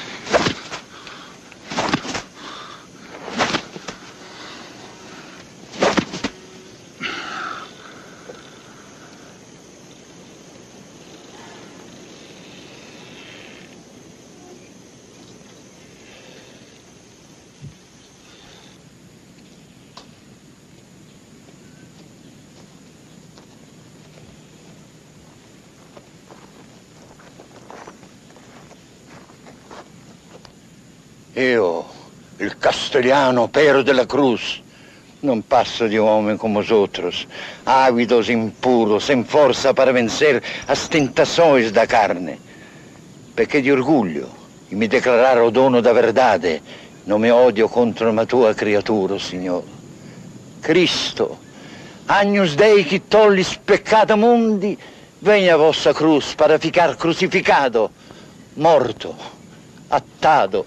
Io, il castellano Pedro de la Cruz, non passo de homem como os outros, ávidos, impuros, sem força para vencer as tentações da carne. Pequei de orgulho e me declarar o dono da verdade, non me odio contro una tua criatura, Signore. Cristo, agnus Dei que tollis peccata mundi, venha a vossa cruz para ficar crucificado, morto, atado.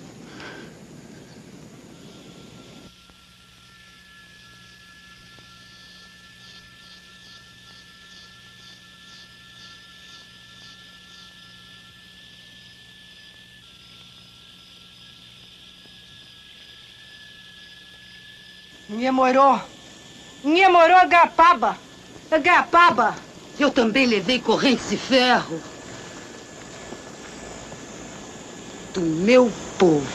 Minha moró, minha moró agapaba, agapaba. Eu também levei correntes de ferro. do meu povo.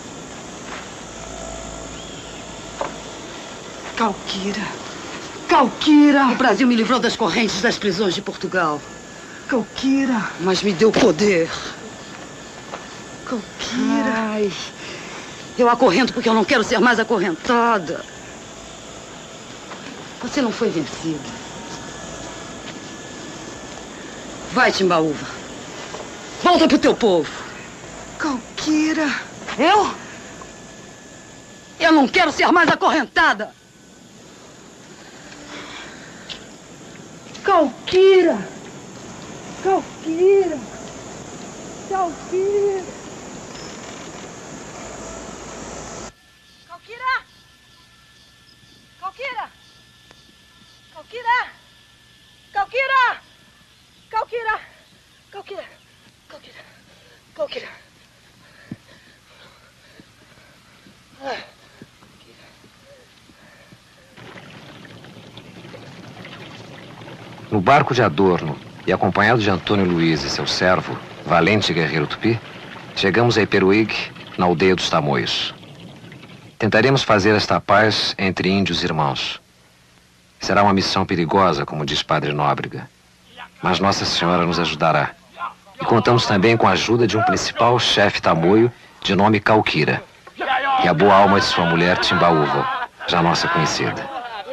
Calquira. Calquira. O Brasil me livrou das correntes das prisões de Portugal. Calquira. Mas me deu poder. Calquira. Ai, eu acorrento porque eu não quero ser mais acorrentada. Você não foi vencida. Vai, Timbaúva. Volta pro teu povo. Calquira. Eu? Eu não quero ser mais acorrentada. Calquira. Calquira. Calquira. Calquira. Calquira. Calquira. Calquira. Calquira. Calquira. Calquira. Calquira. Ah. No barco de Adorno, e acompanhado de Antônio Luiz e seu servo, valente guerreiro tupi, chegamos a Iperuígue, na aldeia dos Tamoios. Tentaremos fazer esta paz entre índios irmãos. Será uma missão perigosa, como diz Padre Nóbrega, mas Nossa Senhora nos ajudará. E contamos também com a ajuda de um principal chefe tamoio de nome Calquira, e a boa alma de sua mulher Timbaúva, já nossa conhecida.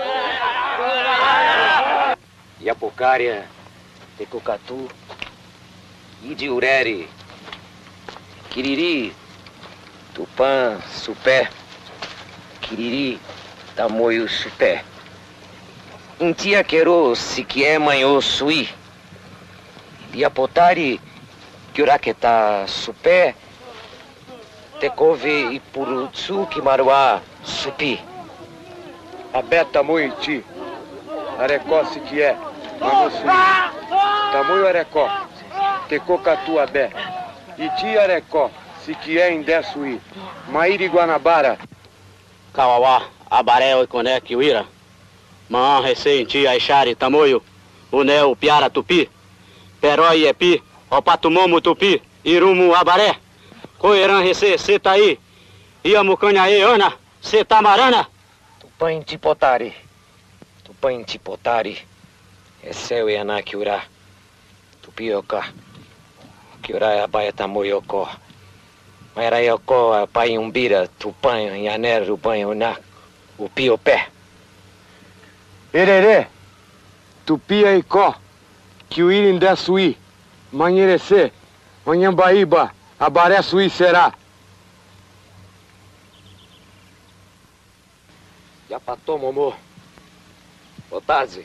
Yapucária, Tecocatu, Idiureri, Quiriri, Tupã, Supé, Quiriri, Tamoio, Supé. Intia quero siquie manhô sui. Iapotari, Kyuraqueta, Supé, Tecove e Purutsu, Kimaruá, Supi. Abeta Moiti, Arecó siquie, manhô sui. Tamoio Arecó, Tecocatu Abé, Iti Arecó, siquie Indé Sui, Maíri Guanabara. Kawawá, Abaré, Oiconé, Kiwira, Maã, Recém, Ti, Aixari, Tamoio, Unel, Piara, Tupi, Peró, Iepi, Opatumomo, Tupi, Irumu, Abaré, Coerã, Recê, Setaí, Iamucanhaê, Ana, Setamarana. Tupã, Intipotari, Tupã, Intipotari, Esseu, Ianá, Kiurá, Tupioca, Kiurá, Abaia, Tamoiocó, Mairaiocó, Apai, Umbira, Tupã, Iané, Rubã, Uná, Upiopé. Ererê, Tupia e Có, Kiuiri Indé Sui, Manherecê, Manhambaíba, Abaré Sui será. Yapatô, Momô, Botaze,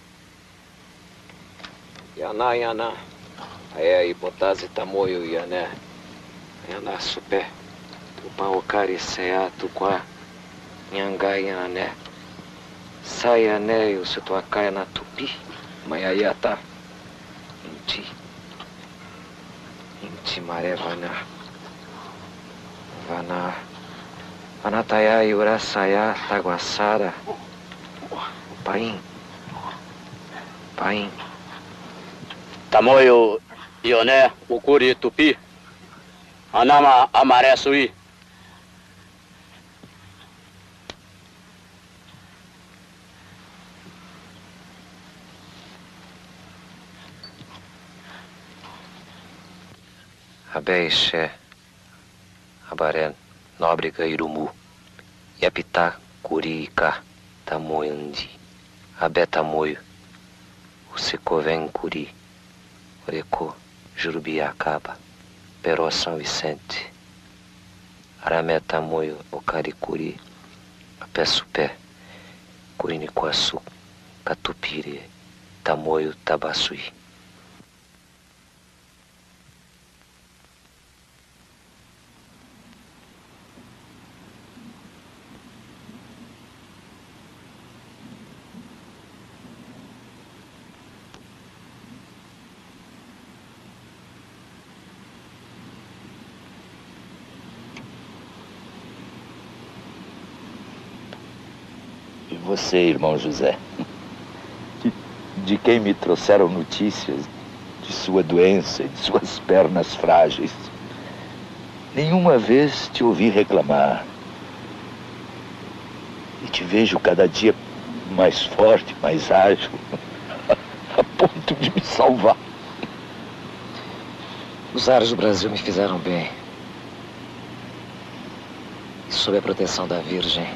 Ianá, Ianá, Aé, Botaze, Tamoio, Iané, Ianá, Supé, Tupã, Ocari, Ceá, Tuquá, Nhangá, Iané, Saiané, o Setuacaia na Tupi, Maiaiatá, Inti, Inti, Maré, Vaná, Vaná, Vanataiá, Uraçaiá, Taguaçara, Paim, Paim. Tamoio, Ioné, Ucuri, Tupi, Anama, Amaré, Sui. Abé, Ixé, Abaré, Nóbrega, Irumu, Iapitá, Curi, Icá, Tamoio, Andi, Abé, Tamoio, Ucecovém, Curi, Orecô, Jurubiacaba, Peró, São Vicente, Aramé, Tamoio, Ocaricuri, Apé, Supé, Curinicuaçu, Catupiri, Tamoio, Tabaçuí. E você, irmão José, de, de quem me trouxeram notícias de sua doença e de suas pernas frágeis. Nenhuma vez te ouvi reclamar. E te vejo cada dia mais forte, mais ágil, a ponto de me salvar. Os ares do Brasil me fizeram bem. E sob a proteção da Virgem,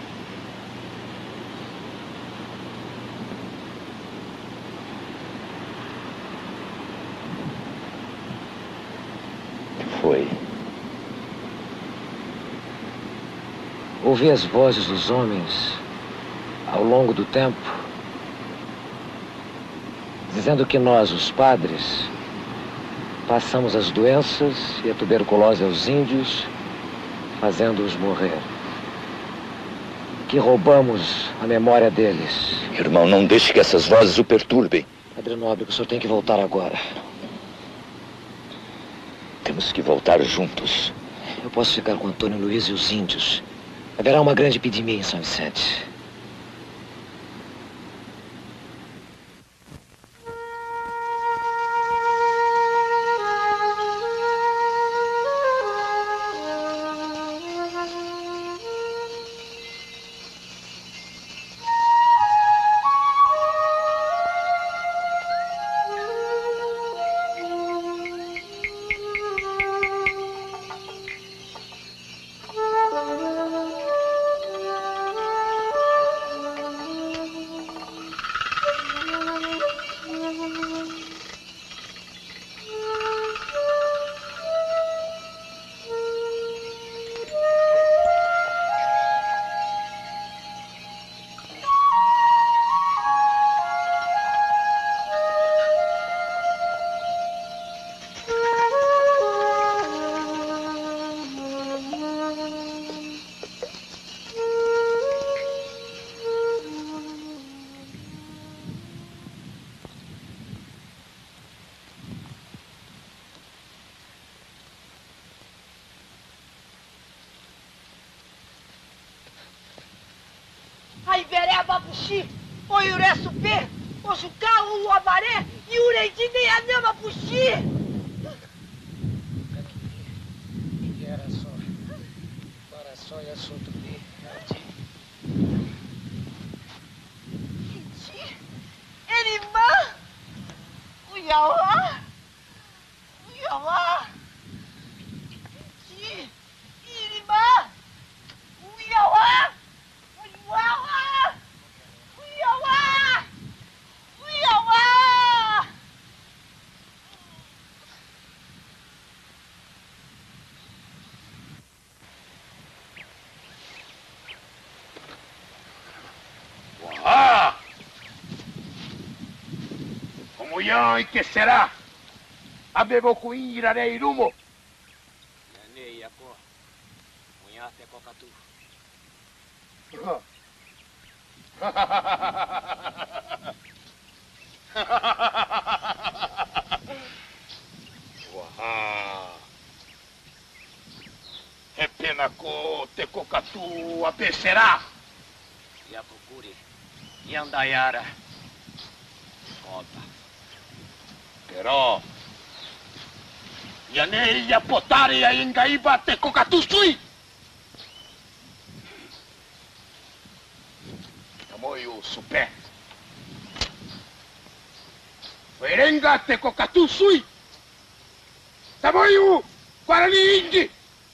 foi? Ouvi as vozes dos homens ao longo do tempo, dizendo que nós, os padres, passamos as doenças e a tuberculose aos índios, fazendo-os morrer. Que roubamos a memória deles. Irmão, não deixe que essas vozes o perturbem. Padre Nóbrega, o senhor tem que voltar agora. Temos que voltar juntos. Eu posso ficar com Antônio Luiz e os índios. Haverá uma grande epidemia em São Vicente. Babuxi, o Iuré Supê, o Jucá, o Abaré e o Urendi nem a Nama Puxi. Era só, para só e assunto de Erimã, o Iauá, o Iauá, Irimã, o Iauá, o Iauá. Ah! Como ya, ¿y qué será? Abebo kuin iraré irumo. Yane yako, munyate kokatu. Uau! É pena ko te kokatu apecerá. Yapukuri, Yandayara. Conta. Pero Yane yapotare ya ingaiba te kokatu sui. Tamoyo supé. Verenga te kokatu sui. Tamoyo Guarani Indi.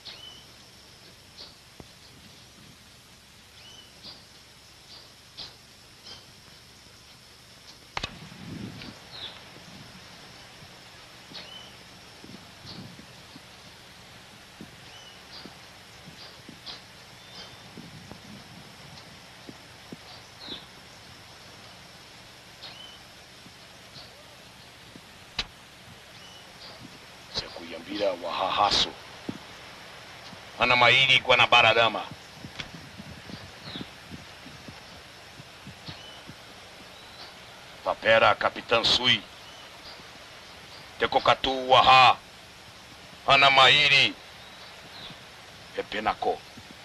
Sekuyambira wahahasu. Anamairi Guanabararama. Papera Capitã Sui. Tecocatu Waha. Anamairi Epenacô.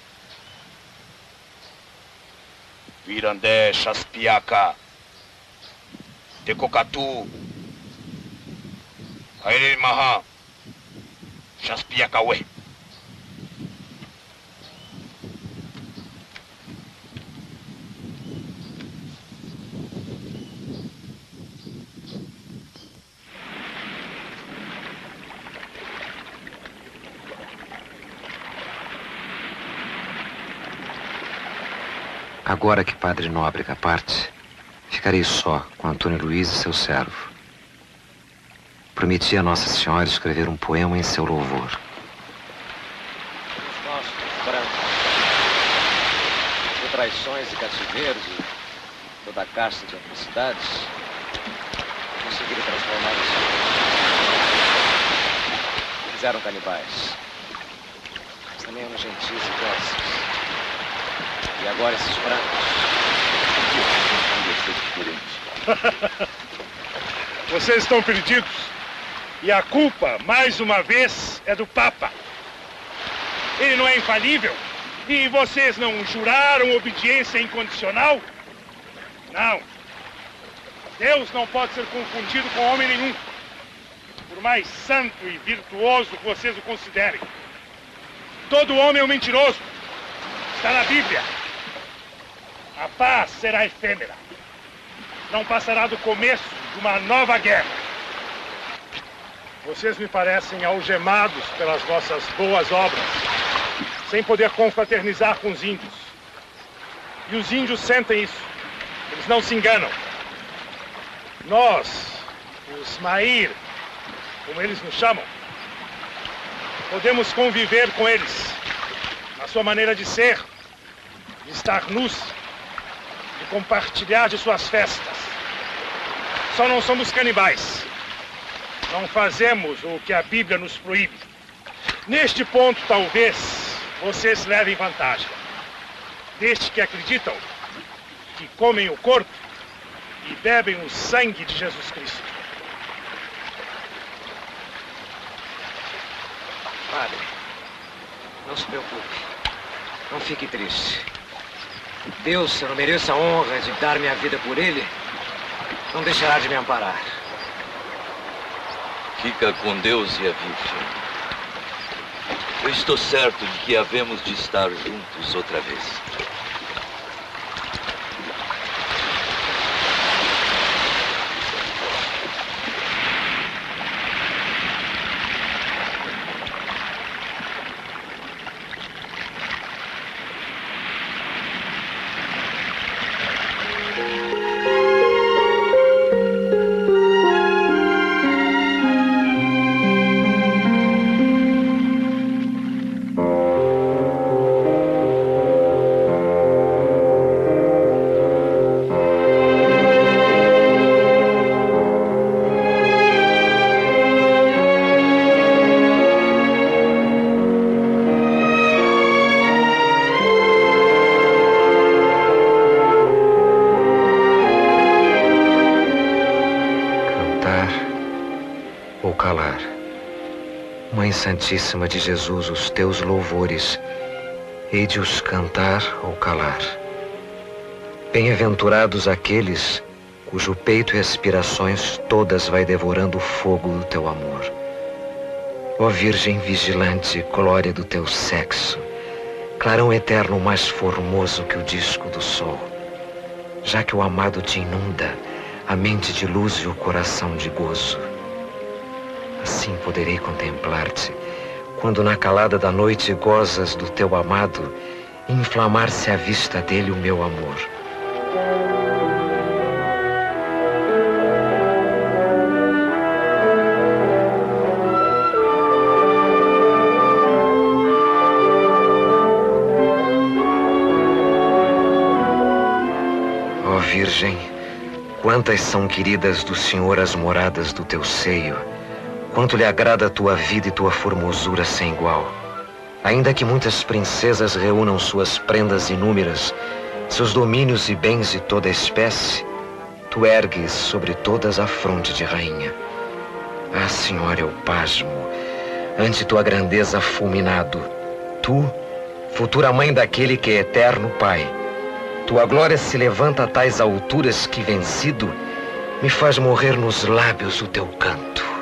Virandé Chaspiaca. Tecocatu. Aire Maha. Chaspiacaue. Agora que Padre Nóbrega parte, ficarei só com Antônio Luiz e seu servo. Prometi a Nossa Senhora escrever um poema em seu louvor. Os nossos brancos, de traições e cativeiros e toda a casta de atrocidades, conseguiram transformar os fizeram canibais. Mas também eram gentis e dóceis. E agora esses brancos vão ser diferentes. Vocês estão perdidos. E a culpa, mais uma vez, é do Papa. Ele não é infalível? E vocês não juraram obediência incondicional? Não. Deus não pode ser confundido com homem nenhum. Por mais santo e virtuoso que vocês o considerem. Todo homem é um mentiroso. Está na Bíblia. A paz será efêmera. Não passará do começo de uma nova guerra. Vocês me parecem algemados pelas vossas boas obras, sem poder confraternizar com os índios. E os índios sentem isso. Eles não se enganam. Nós, os Mair, como eles nos chamam, podemos conviver com eles, na sua maneira de ser, de estar nus, de compartilhar de suas festas. Só não somos canibais. Não fazemos o que a Bíblia nos proíbe. Neste ponto, talvez, vocês levem vantagem. Desde que acreditam que comem o corpo e bebem o sangue de Jesus Cristo. Padre, não se preocupe. Não fique triste. Deus, se eu não mereço a honra de dar minha vida por ele, não deixará de me amparar. Fica com Deus e a Virgem. Eu estou certo de que havemos de estar juntos outra vez. Santíssima de Jesus, os teus louvores, hei de os cantar ou calar. Bem-aventurados aqueles cujo peito e aspirações todas vai devorando o fogo do teu amor. Ó Virgem vigilante, glória do teu sexo, clarão eterno mais formoso que o disco do sol, já que o amado te inunda, a mente de luz e o coração de gozo. Assim poderei contemplar-te, quando na calada da noite gozas do teu amado, e inflamar-se à vista dele o meu amor. Ó Virgem, quantas são queridas do Senhor as moradas do teu seio, quanto lhe agrada a tua vida e tua formosura sem igual. Ainda que muitas princesas reúnam suas prendas inúmeras, seus domínios e bens de toda espécie, tu ergues sobre todas a fronte de rainha. Ah, Senhora, eu pasmo, ante tua grandeza fulminado. Tu, futura mãe daquele que é eterno Pai, tua glória se levanta a tais alturas que, vencido, me faz morrer nos lábios o teu canto.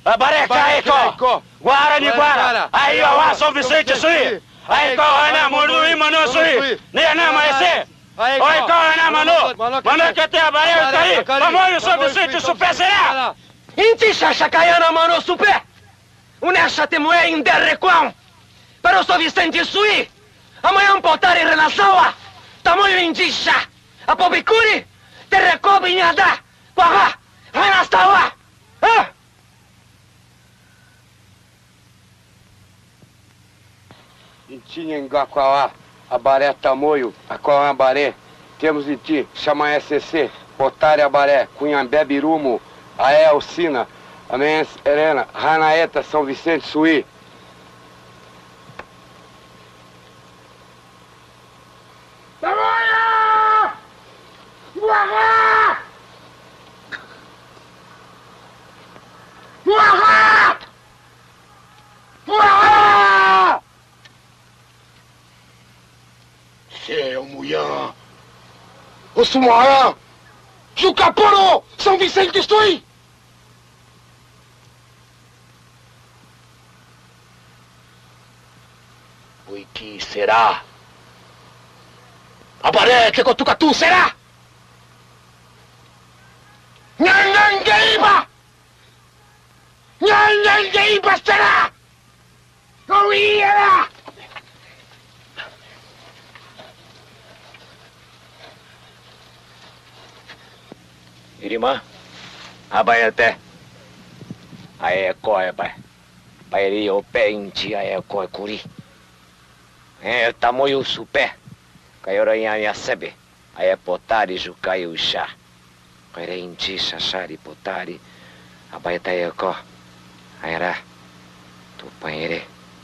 Abaré Caicó, Guarani Guara, aí ó, São Vicente Sui, aí có Ana Muru e Manu Sui, Nena Maese, oi có Ana Manu, Manu que tem Abaré e Cari, Tamoio São Vicente Supé será? Inti Xaxacaiana Manu Supé, Unesha Temué em Derrequão, pero São Vicente Sui, amanhã um potar em Renaçaua, Tamoio Indisha, a Pobicuri, Terrecob em Adá, Guará, Renaçaua, ah! Intinhengaquauá, Abaré Tamoio, Aquauá Abaré, temos de ti, Xamaé C C, Potária Abaré, Cunhambé Birumo, Aé Alcina, Amém Serena, Ranaeta, São Vicente Suí. Tamoio! Guará! Guará! Guará! Seu mulher! O Sumarã! Jucaporo! São Vicente Sui! O que será? Abaré que Cotucatu será? Nhanhangueiba! Nhanhangueiba será? Ouira! Irimã, Abaeté, Aé Coé, pai. Pairi o pé em ti, Aé Coé Curi. É, Tamoio Supé, Caioranha Sebe, Aé Potari, Jucai o chá. Pairi em ti, Xaxari, Potari, Abaeté Aé Có, Aerá, Tupanherê.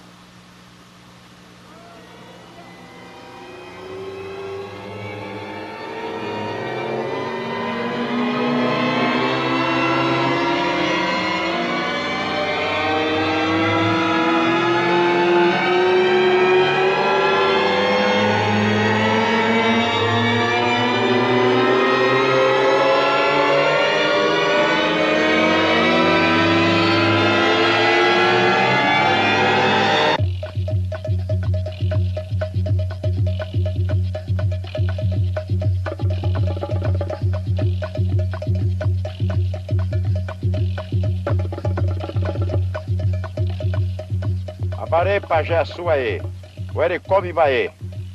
Abaré Pajé Suaê, Uericob Ibaê,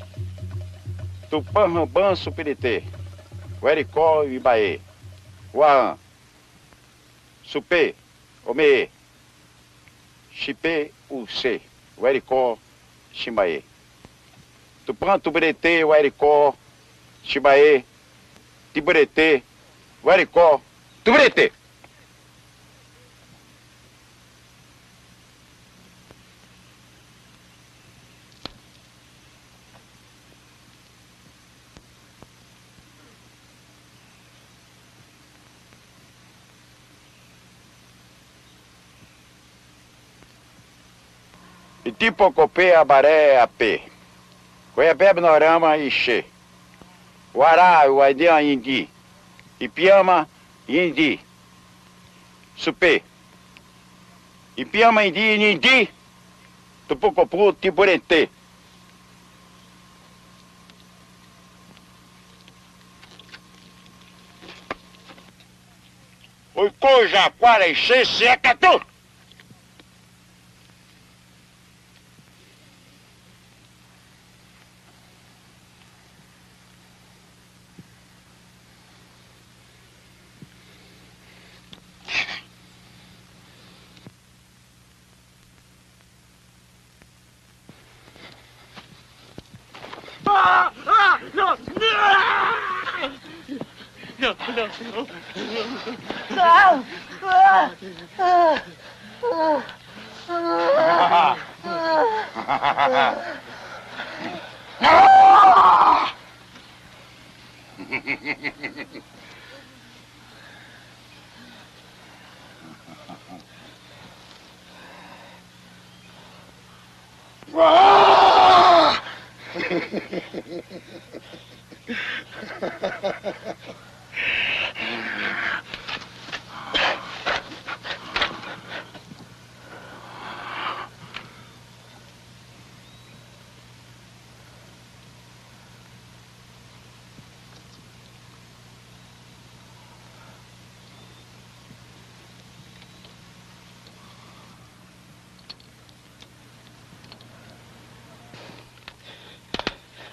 Tupã Rambã Supirité, Uericó Ibaê, Uaã, Supê, Omeê, Chipê Ucê, Uericó Chimbaê, Tupã Tubiretê, Uericó Chimbaê, Tiburetê, Uericó Tubiretê. Itipocopê, Abaré, Apê, Goiabebe, Norama, Ixê, Uará, Uaidian, Indi, Ipiama, Indi, Supê, Ipiama, Indi, Indi, Tupucopu, Tiburentê. Oicô, Jaquara, Ixê, Secatu. Ah, ah, não! Não, não, não. Não! Ah, ah, ah, ah, ah. Ah!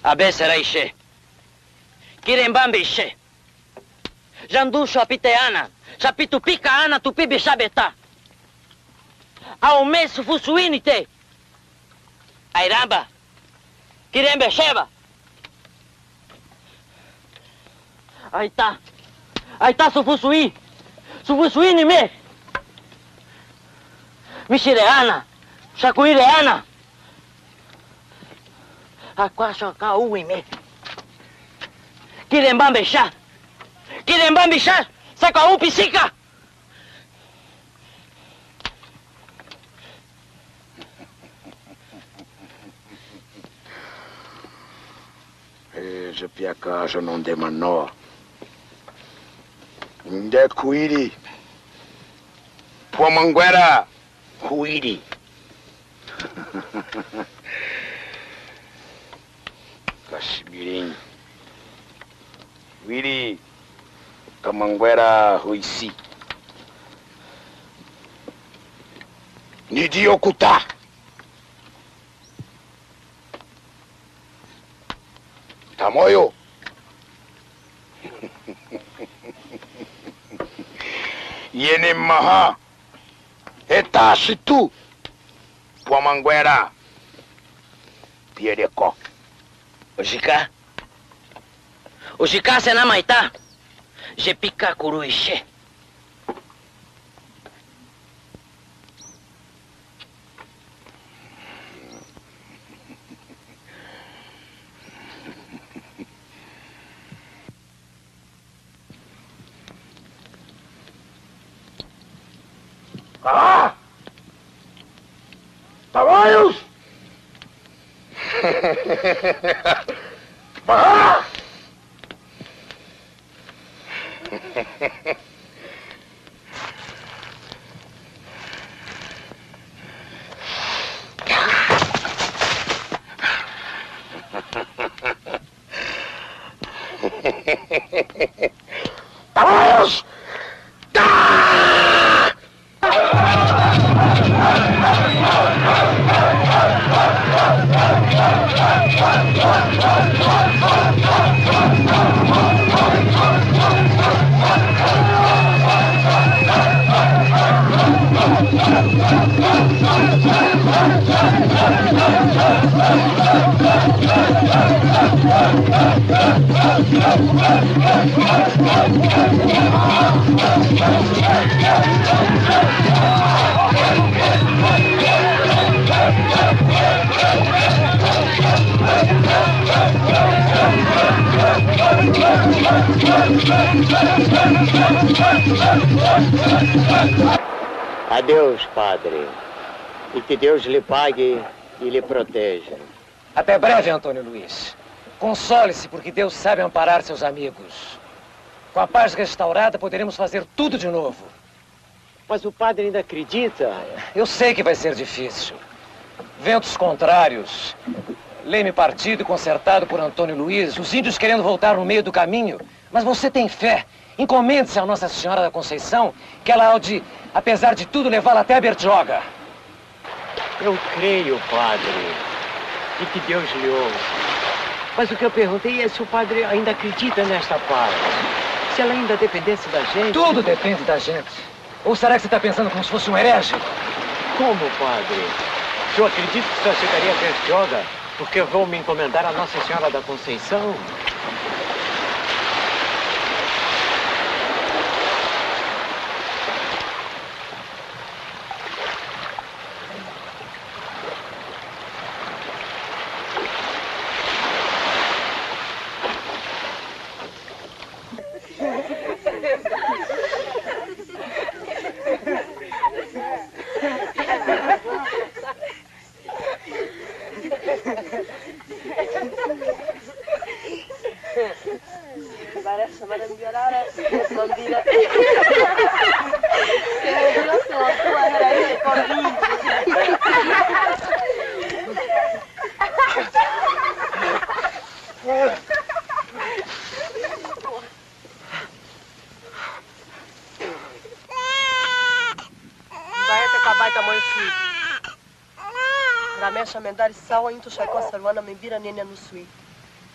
Abe será Ixê. Kirembambe Ixê. Jandu Chapiteana. Chapitupica Ana Tupibi Chabetá. Aumesso Fusuinite. Airamba. Kirembe Sheba. Aí tá. Aí tá Sufusuí. Sufusuí Nime. Mixireana. Chacuireana. Aquaxaca Uime. Kirembambe Chá. Kirembambe Chá. Saca u psica. Esse piacaja não demanó. Onde cuiri? Puamanguera cuiri. Caximirim. Cuiri. Camanguera ruici. Nidi okuta. Tamoyo. Yene maha. Etashi tu. Puamanguera. Piereco. Ojika. Ojika sena maitá. Jepica Curuixê. Ah! Tamanhos! Ah! Tamanhos! Adeus, padre. E que Deus lhe pague e lhe proteja. Até breve, Antônio Luiz. Console-se, porque Deus sabe amparar seus amigos. Com a paz restaurada, poderemos fazer tudo de novo. Mas o padre ainda acredita? Eu sei que vai ser difícil. Ventos contrários, leme partido e consertado por Antônio Luiz, os índios querendo voltar no meio do caminho. Mas você tem fé. Encomende-se a Nossa Senhora da Conceição, que ela há de, apesar de tudo, levá-la até a Bertioga. Eu creio, padre, e que Deus lhe ouça. Mas o que eu perguntei é se o padre ainda acredita nesta paz. Se ela ainda dependesse da gente... Tudo depende da gente. Ou será que você está pensando como se fosse um herege? Como, padre? O senhor acredita que só chegaria a Bertioga porque eu vou me encomendar a Nossa Senhora da Conceição? Parece para migliorare non dire che io sono tua e convinci. Baeta kabaita moisi. Ramesha mendari sawa into shaiko salwana membira nene no sui.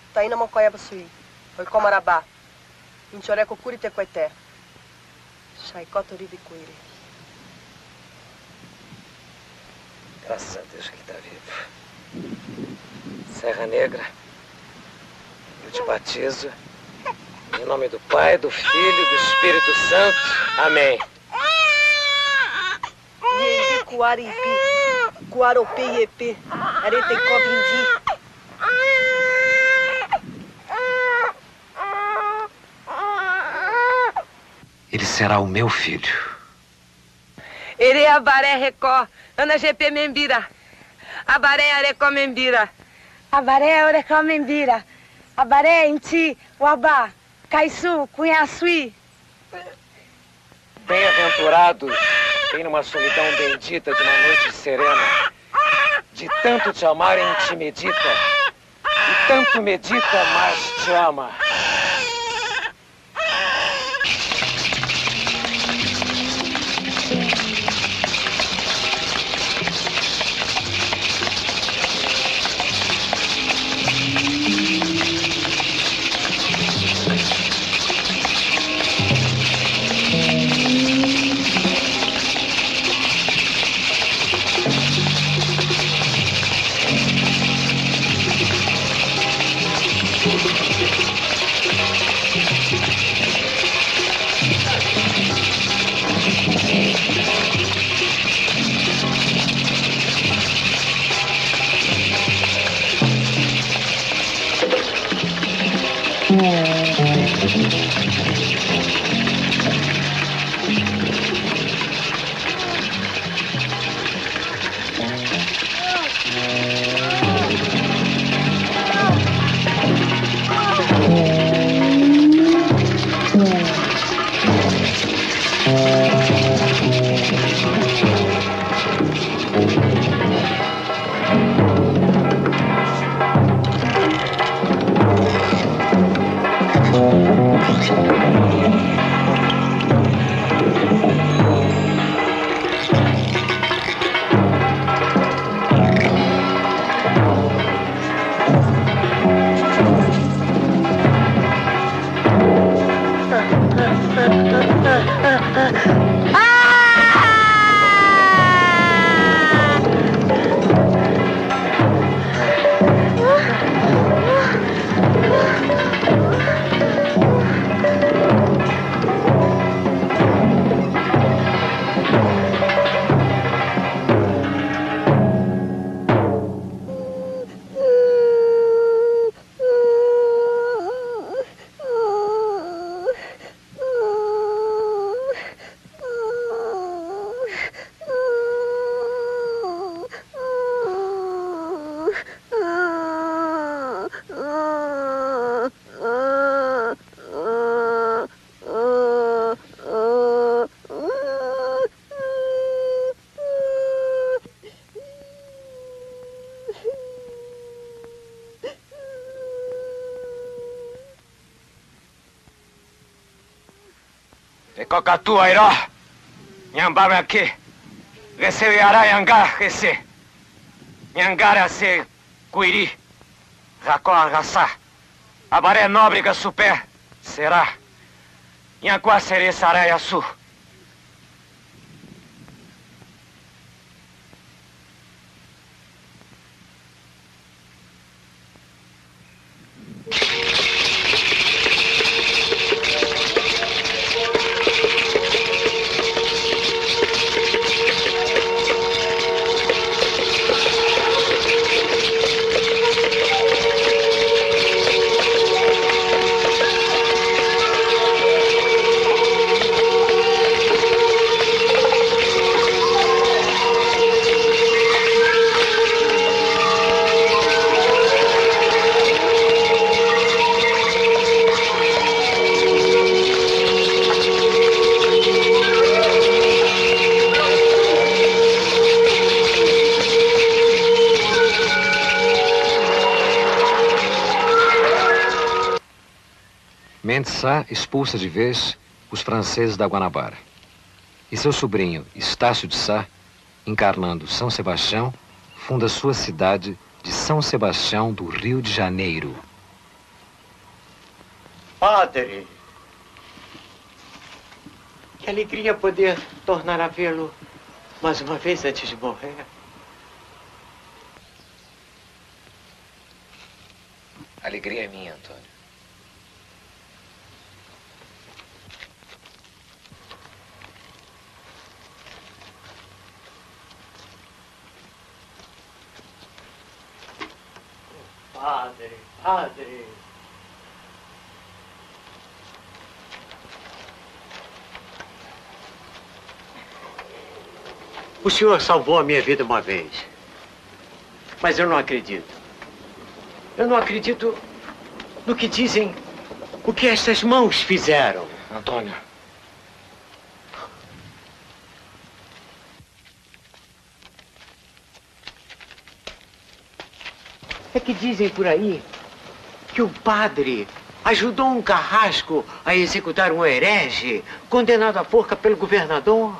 Taina Moncoia Basui, Oicomarabá, Inchoreco Curi Tecoeté, Chaicotori Bicuiri. Graças a Deus que ele está vivo. Serra Negra, eu te batizo em nome do Pai, do Filho e do Espírito Santo. Amém. Yendi Cuaripi, Cuarope Iepe, Aretecovindi. Ele será o meu filho. Ere Abaré Recó, Ana G P Membira. Abaré Arecó Membira. Abaré Arecó Membira. Abaré Inti, Uabá, Caiçu, Cunhaçuí. Bem-aventurados em uma solidão bendita de uma noite serena, de tanto te amarem te medita, e tanto medita, mas te ama. Cocatu airó, Nhambame aqui, receberá Yangá, rece, Nhangara se cuiri, Racó arraçá, Abaré nóbrega supé, será, Nhanquá serê saraiaçu. Mendes Sá expulsa de vez os franceses da Guanabara. E seu sobrinho, Estácio de Sá, encarnando São Sebastião, funda sua cidade de São Sebastião do Rio de Janeiro. Padre, que alegria poder tornar a vê-lo mais uma vez antes de morrer. A alegria é minha, Antônio. Padre, padre. O senhor salvou a minha vida uma vez. Mas eu não acredito. Eu não acredito no que dizem, o que estas mãos fizeram. Antônio. É que dizem por aí que o padre ajudou um carrasco a executar um herege condenado à forca pelo governador.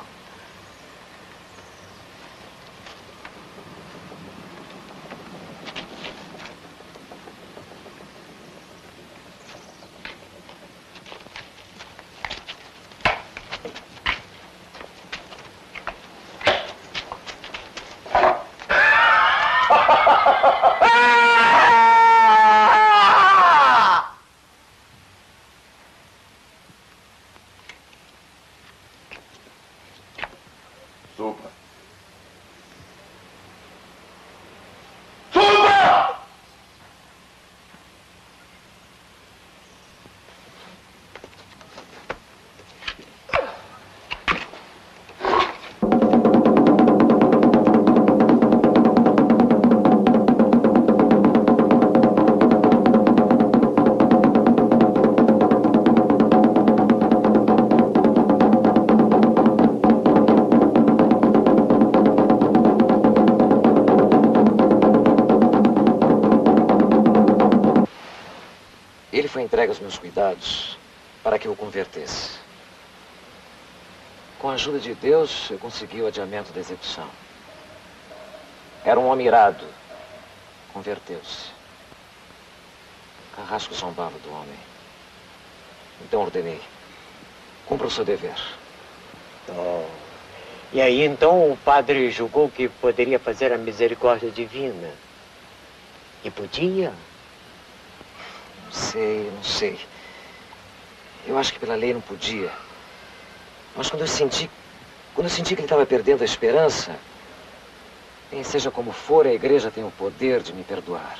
Ele foi entregue aos meus cuidados para que eu o convertesse. Com a ajuda de Deus, eu consegui o adiamento da execução. Era um homem irado. Converteu-se. Carrasco zombava do homem. Então ordenei. Cumpra o seu dever. Oh. E aí então o padre julgou que poderia fazer a misericórdia divina. E podia? Não sei, não sei. Eu acho que pela lei não podia. Mas quando eu senti... Quando eu senti que ele estava perdendo a esperança... Bem, seja como for, a igreja tem o poder de me perdoar.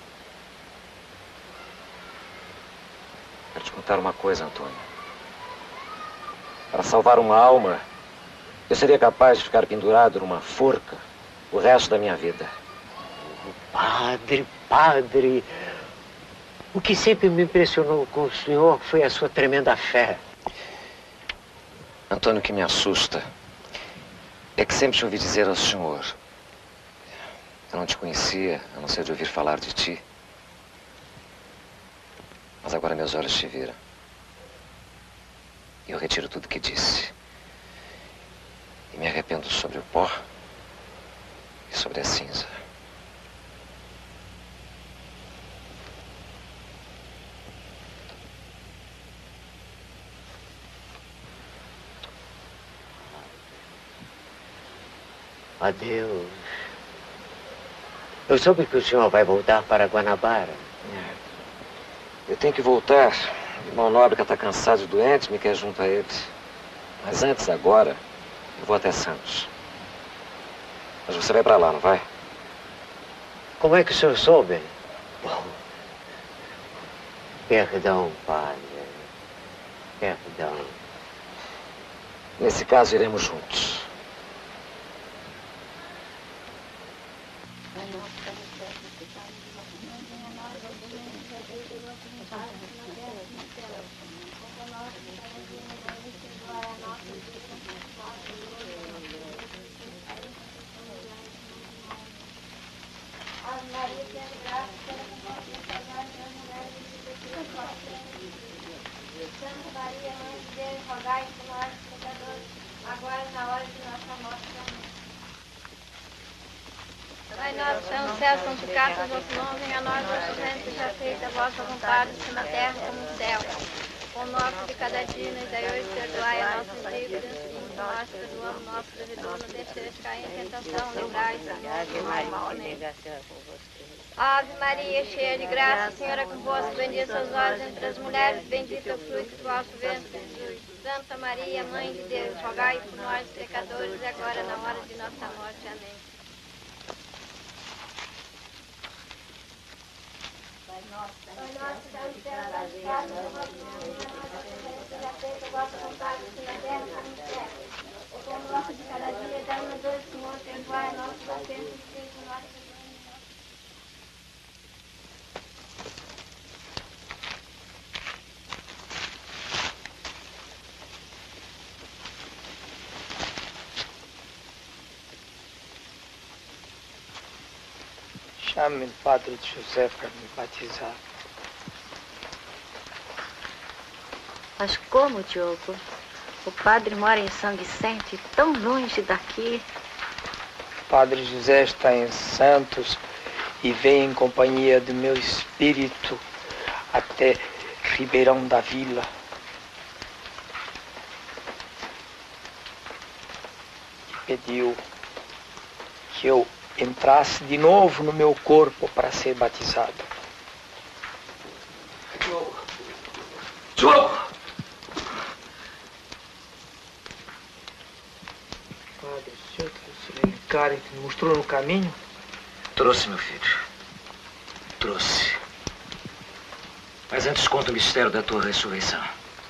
Quero te contar uma coisa, Antônio. Para salvar uma alma, eu seria capaz de ficar pendurado numa forca o resto da minha vida. Padre, padre... O que sempre me impressionou com o senhor foi a sua tremenda fé. Antônio, o que me assusta é que sempre te ouvi dizer ao senhor. Eu não te conhecia, a não ser de ouvir falar de ti. Mas agora meus olhos te viram. E eu retiro tudo que disse. E me arrependo sobre o pó e sobre a cinza. Adeus. Eu soube que o senhor vai voltar para Guanabara. É. Eu tenho que voltar. O irmão Nóbrega está cansado e doente, me quer junto a ele. Mas antes, agora, eu vou até Santos. Mas você vai para lá, não vai? Como é que o senhor soube? Bom, perdão, padre. Perdão. Nesse caso, iremos juntos. Pai nosso, que está no céu, santificado seja o vosso nome, venha a nós, vosso reino, seja feita a vossa vontade, assim na terra como no céu. O pão nosso de cada dia, nos dai hoje, perdoai a nossas dívidas, como nós perdoamos nossos devedores, não deixeis cair em tentação, livrai-nos do mal. Amém. Ave Maria, cheia de graça, o Senhor é convosco, bendita sois vós entre as mulheres, bendito é o fruto do vosso ventre, Jesus. Santa Maria, Mãe de Deus, rogai por nós, pecadores, e agora na hora de nossa morte. Amém. Pai nosso, que está no céu, santificado seja o vosso nome, seja feita a vossa vontade, assim na terra como no céu. O pão nosso de cada dia, dai-nos hoje, Senhor, perdoai a nossas ofensas, e nós perdoamos. Chame o padre José para me batizar. Mas como, Diogo? O padre mora em São Vicente, tão longe daqui. O padre José está em Santos e vem em companhia do meu espírito até Ribeirão da Vila. E pediu que eu entrasse de novo no meu corpo para ser batizado. Diogo! Diogo! Padre, o senhor trouxe aquele cara que me mostrou no caminho? Trouxe, meu filho. Trouxe. Mas antes conta o mistério da tua ressurreição.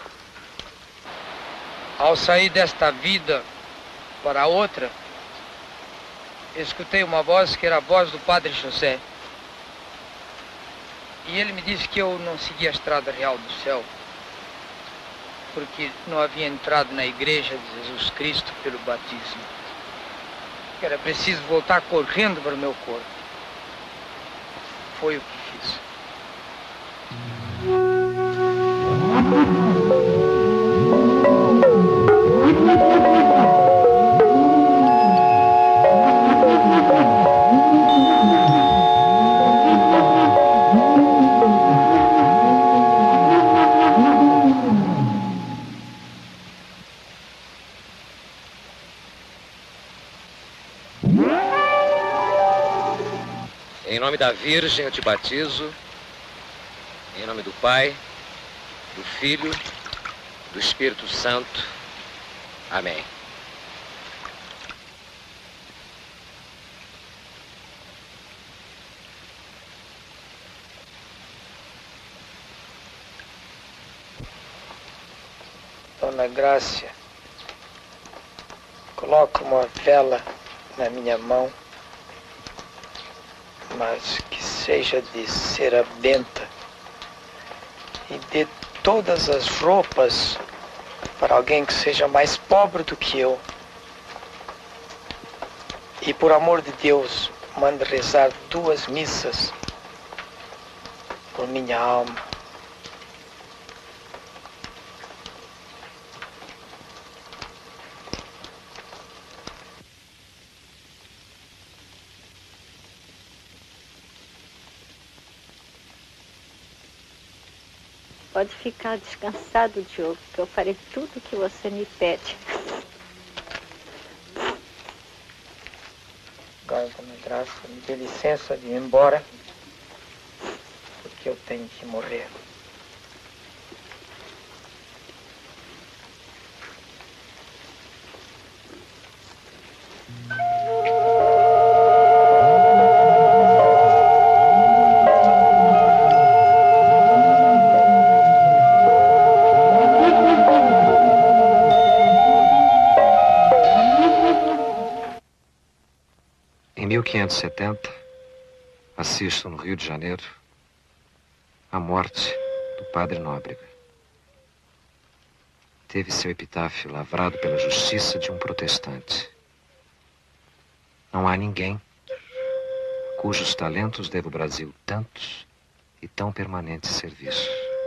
Ao sair desta vida para outra, escutei uma voz que era a voz do Padre José. E ele me disse que eu não seguia a estrada real do céu, porque não havia entrado na igreja de Jesus Cristo pelo batismo. Que era preciso voltar correndo para o meu corpo. Foi o que fiz. Em nome da Virgem eu te batizo, em nome do Pai, do Filho, do Espírito Santo. Amém. Dona Grácia, coloca uma vela na minha mão, mas que seja de cera benta, e dê todas as roupas para alguém que seja mais pobre do que eu. E por amor de Deus, mande rezar duas missas por minha alma. Pode ficar descansado, Diogo, que eu farei tudo o que você me pede. Agora, Dona Graça, me dê licença de ir embora, porque eu tenho que morrer. Em mil quinhentos e setenta, assisto no Rio de Janeiro a morte do padre Nóbrega. Teve seu epitáfio lavrado pela justiça de um protestante. Não há ninguém cujos talentos deva o Brasil tantos e tão permanentes serviços.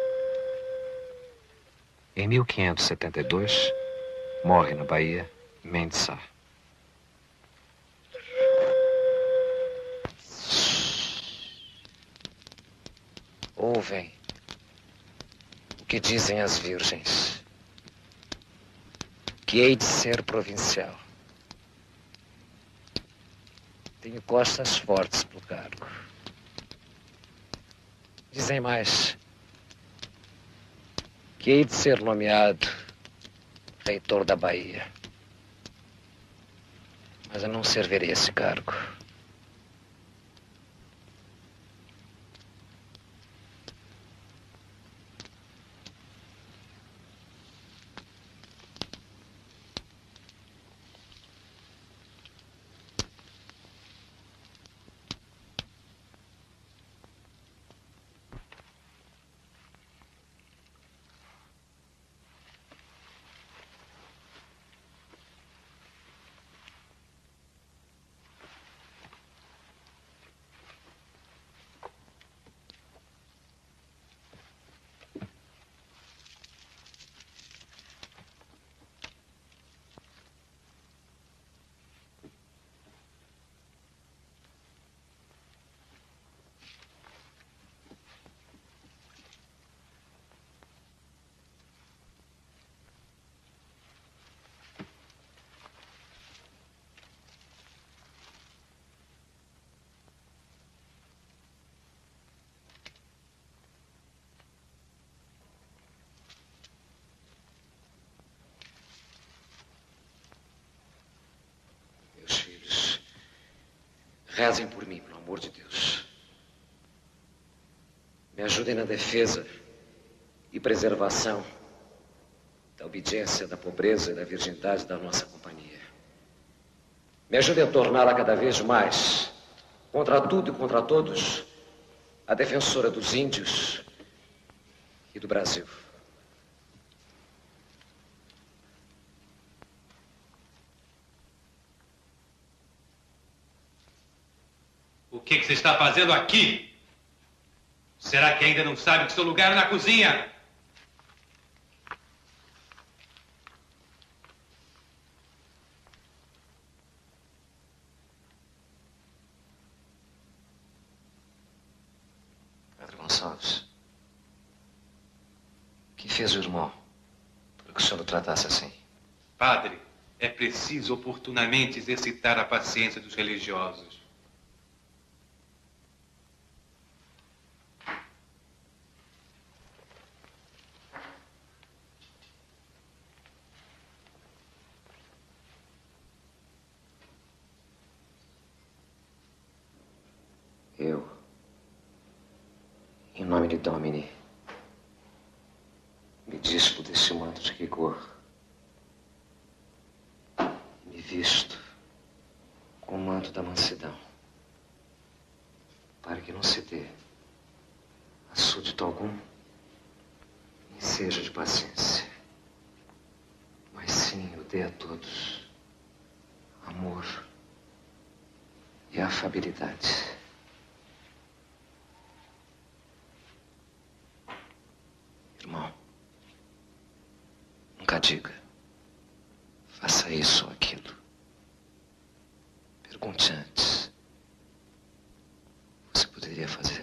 Em mil quinhentos e setenta e dois, morre na Bahia Mendes Sá. Ouvem o que dizem as virgens. Que hei de ser provincial. Tenho costas fortes pro cargo. Dizem mais que hei de ser nomeado reitor da Bahia. Mas eu não servirei esse cargo. Meus filhos, rezem por mim, pelo amor de Deus. Me ajudem na defesa e preservação da obediência, da pobreza e da virgindade da nossa companhia. Me ajudem a torná-la cada vez mais, contra tudo e contra todos, a defensora dos índios e do Brasil. O que, que você está fazendo aqui? Será que ainda não sabe que seu lugar é na cozinha? Padre Gonçalves, o que fez o irmão para que o senhor o tratasse assim? Padre, é preciso oportunamente exercitar a paciência dos religiosos. Eu, em nome de Domini, me dispo desse manto de rigor. Me visto com o manto da mansidão, para que não se dê a súdito algum ensejo de paciência, mas sim o dê a todos amor e afabilidade. Irmão, nunca diga, faça isso ou aquilo. Pergunte antes. Você poderia fazer?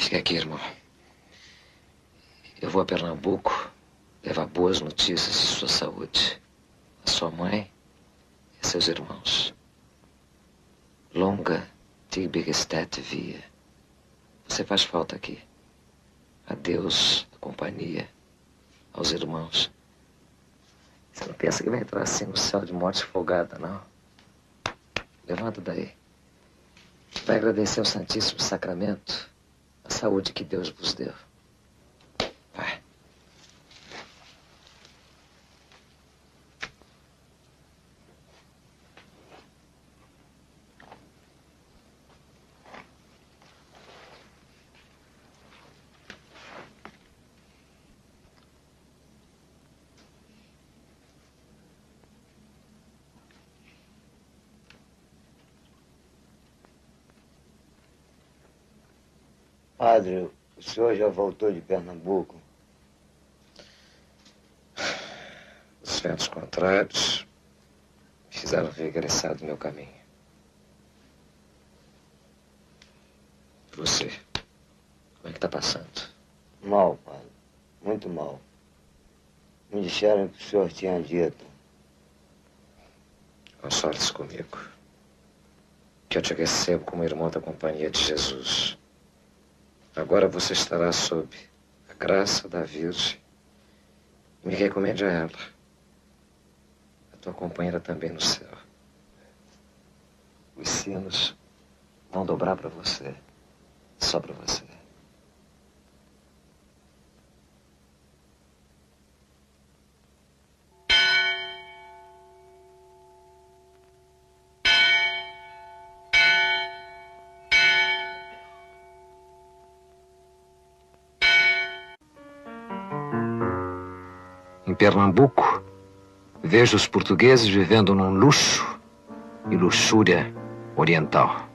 Fique aqui, irmão. Eu vou a Pernambuco levar boas notícias de sua saúde. A sua mãe e seus irmãos. Longa Tigbegestet via. Você faz falta aqui. Adeus, a companhia, aos irmãos. Você não pensa que vai entrar assim no céu de morte folgada, não? Levanta daí. Vai agradecer ao Santíssimo Sacramento a saúde que Deus vos deu. Vai. Padre, o senhor já voltou de Pernambuco? Os ventos contrários me fizeram regressar do meu caminho. E você? Como é que tá passando? Mal, padre. Muito mal. Me disseram que o senhor tinha dito. Console-se comigo. Que eu te recebo como irmão da Companhia de Jesus. Agora você estará sob a graça da Virgem. Me recomende a ela. A tua companheira também no céu. Os sinos vão dobrar para você. Só para você. Em Pernambuco, vejo os portugueses vivendo num luxo e luxúria oriental.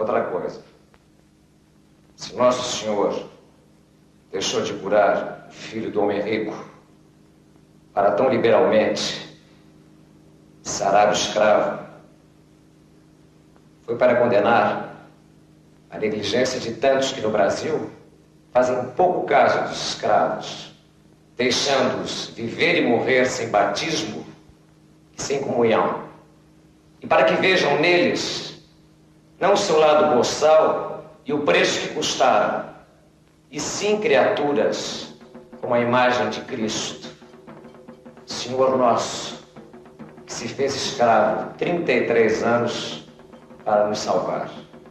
Outra coisa. Se Nosso Senhor deixou de curar o filho do homem rico para tão liberalmente sarar o escravo, foi para condenar a negligência de tantos que no Brasil fazem pouco caso dos escravos, deixando-os viver e morrer sem batismo e sem comunhão. E para que vejam neles não o seu lado boçal e o preço que custaram, e sim criaturas com a imagem de Cristo, Senhor nosso, que se fez escravo trinta e três anos para nos salvar.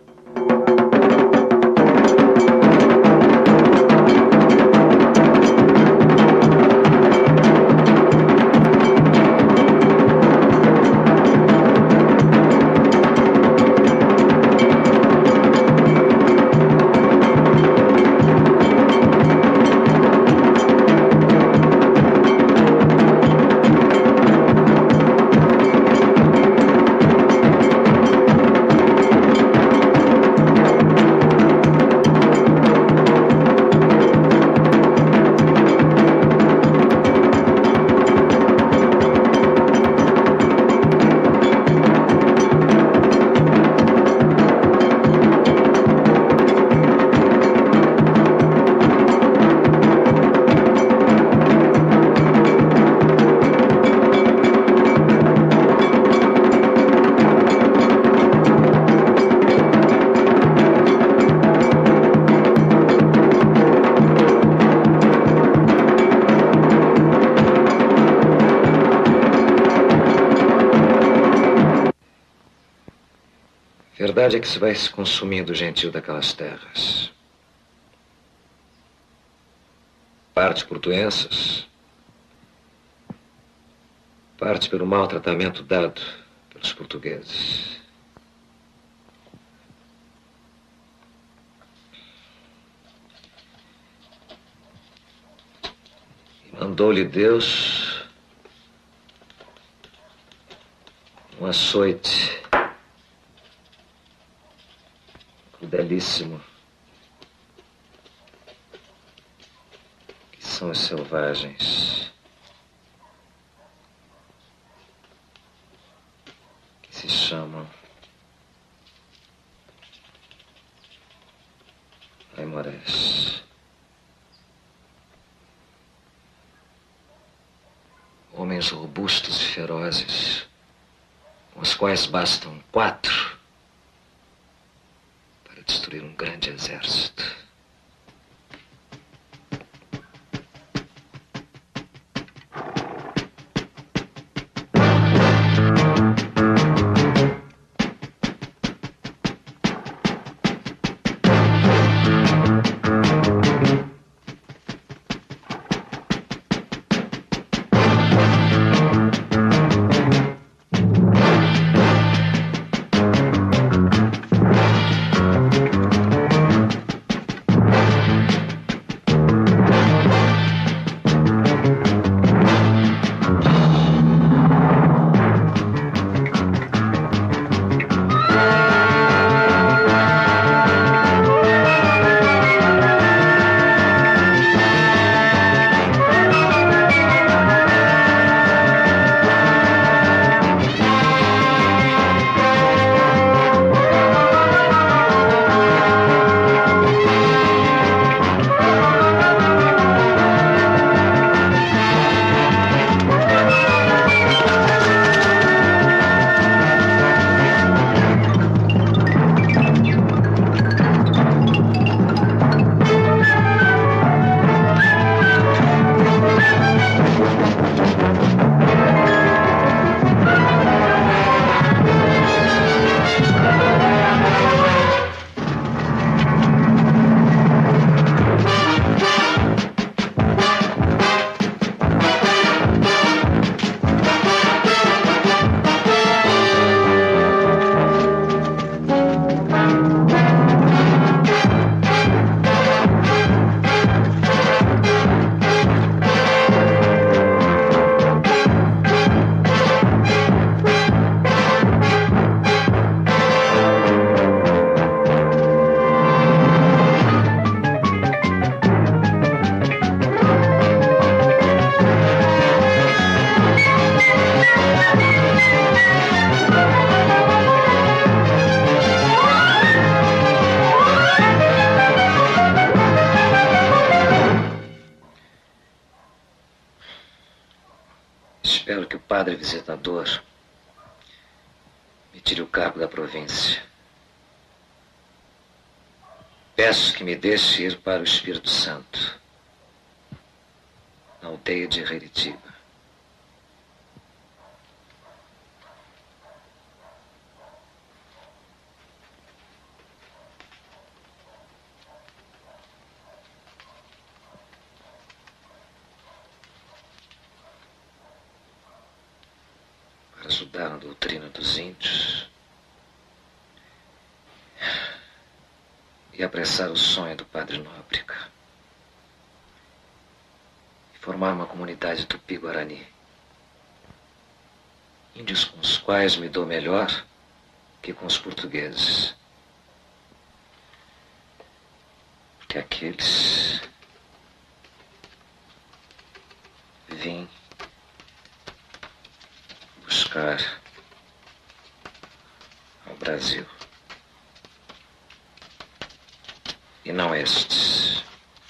Verdade é que se vai se consumindo o gentil daquelas terras. Parte por doenças, parte pelo maltratamento dado pelos portugueses. E mandou-lhe Deus um açoite crudelíssimo, que são os selvagens, que se chamam aimorés. Homens robustos e ferozes, com os quais bastam quatro para destruir um grande exército. padre visitador, me tire o cargo da província. Peço que me deixe ir para o Espírito Santo, na aldeia de Heritiba. Para ajudar na doutrina dos índios e apressar o sonho do padre Nóbrega e formar uma comunidade tupi-guarani, índios com os quais me dou melhor que com os portugueses, porque aqueles vim buscar ao Brasil. E não estes.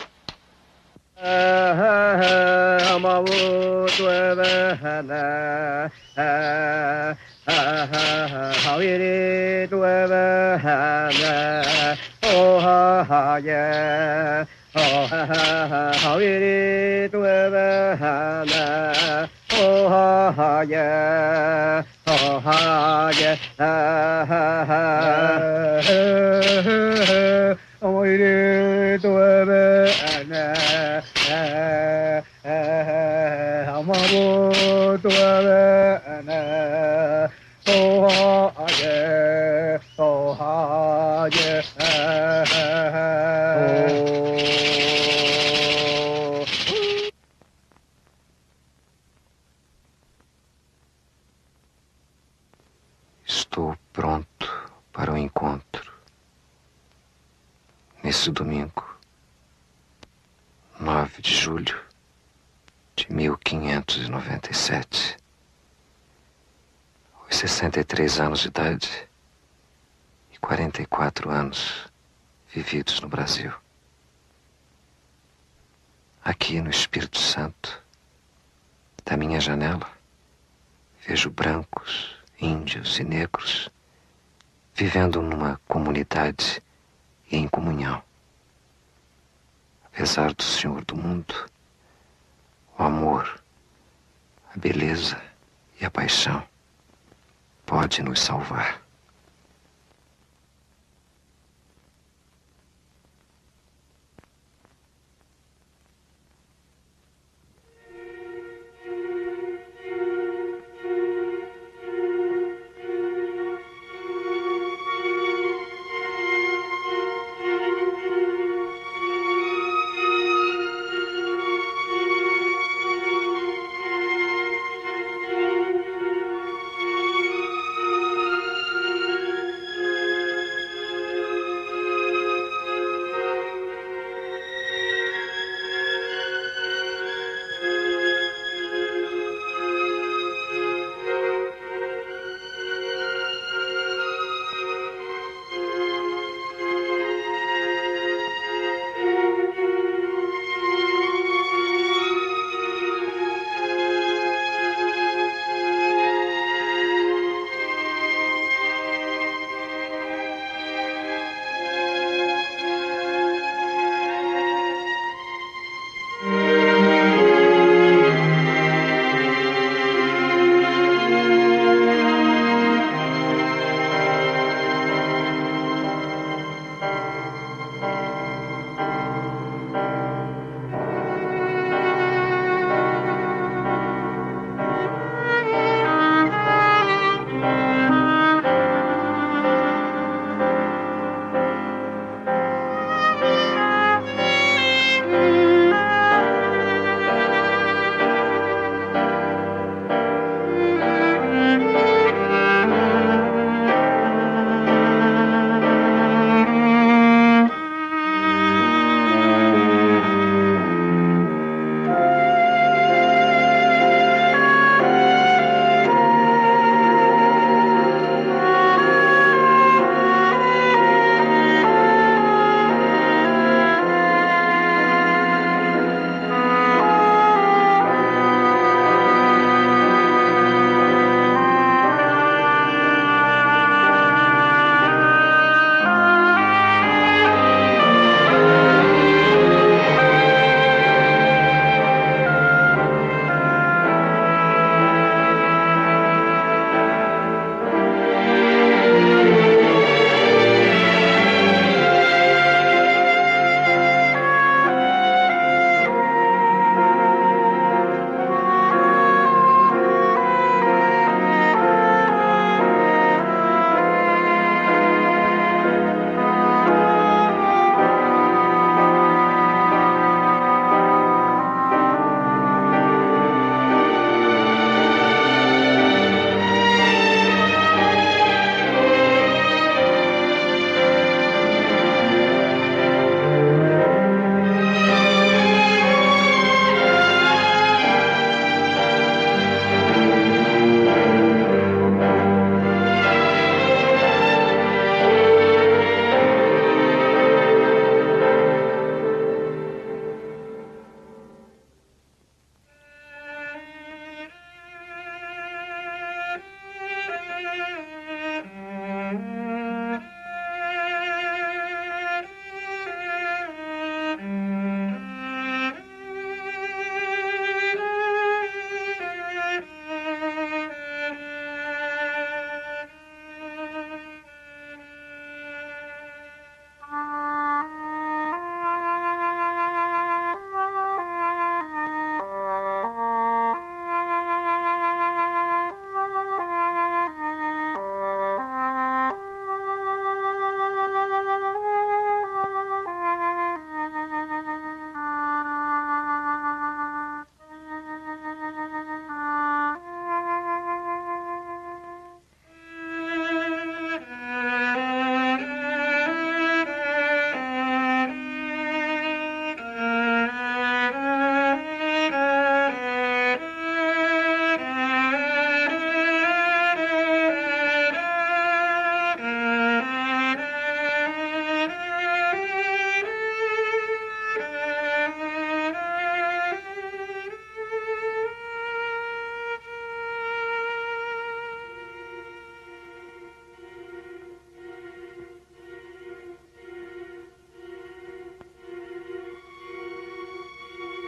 Estou pronto para o encontro. Nesse domingo, nove de julho de mil quinhentos e noventa e sete, aos sessenta e três anos de idade e quarenta e quatro anos vividos no Brasil. Aqui no Espírito Santo, da minha janela, vejo brancos, índios e negros vivendo numa comunidade e em comunhão. Apesar do Senhor do mundo, o amor, a beleza e a paixão pode nos salvar.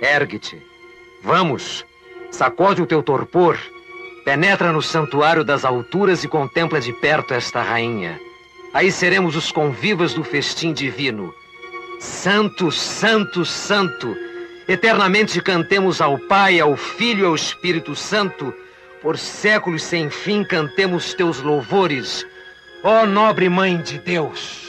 Ergue-te. Vamos. Sacode o teu torpor. Penetra no santuário das alturas e contempla de perto esta rainha. Aí seremos os convivas do festim divino. Santo, santo, santo. Eternamente cantemos ao Pai, ao Filho e ao Espírito Santo. Por séculos sem fim cantemos teus louvores. Ó nobre Mãe de Deus.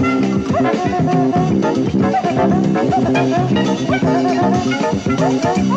Thank you.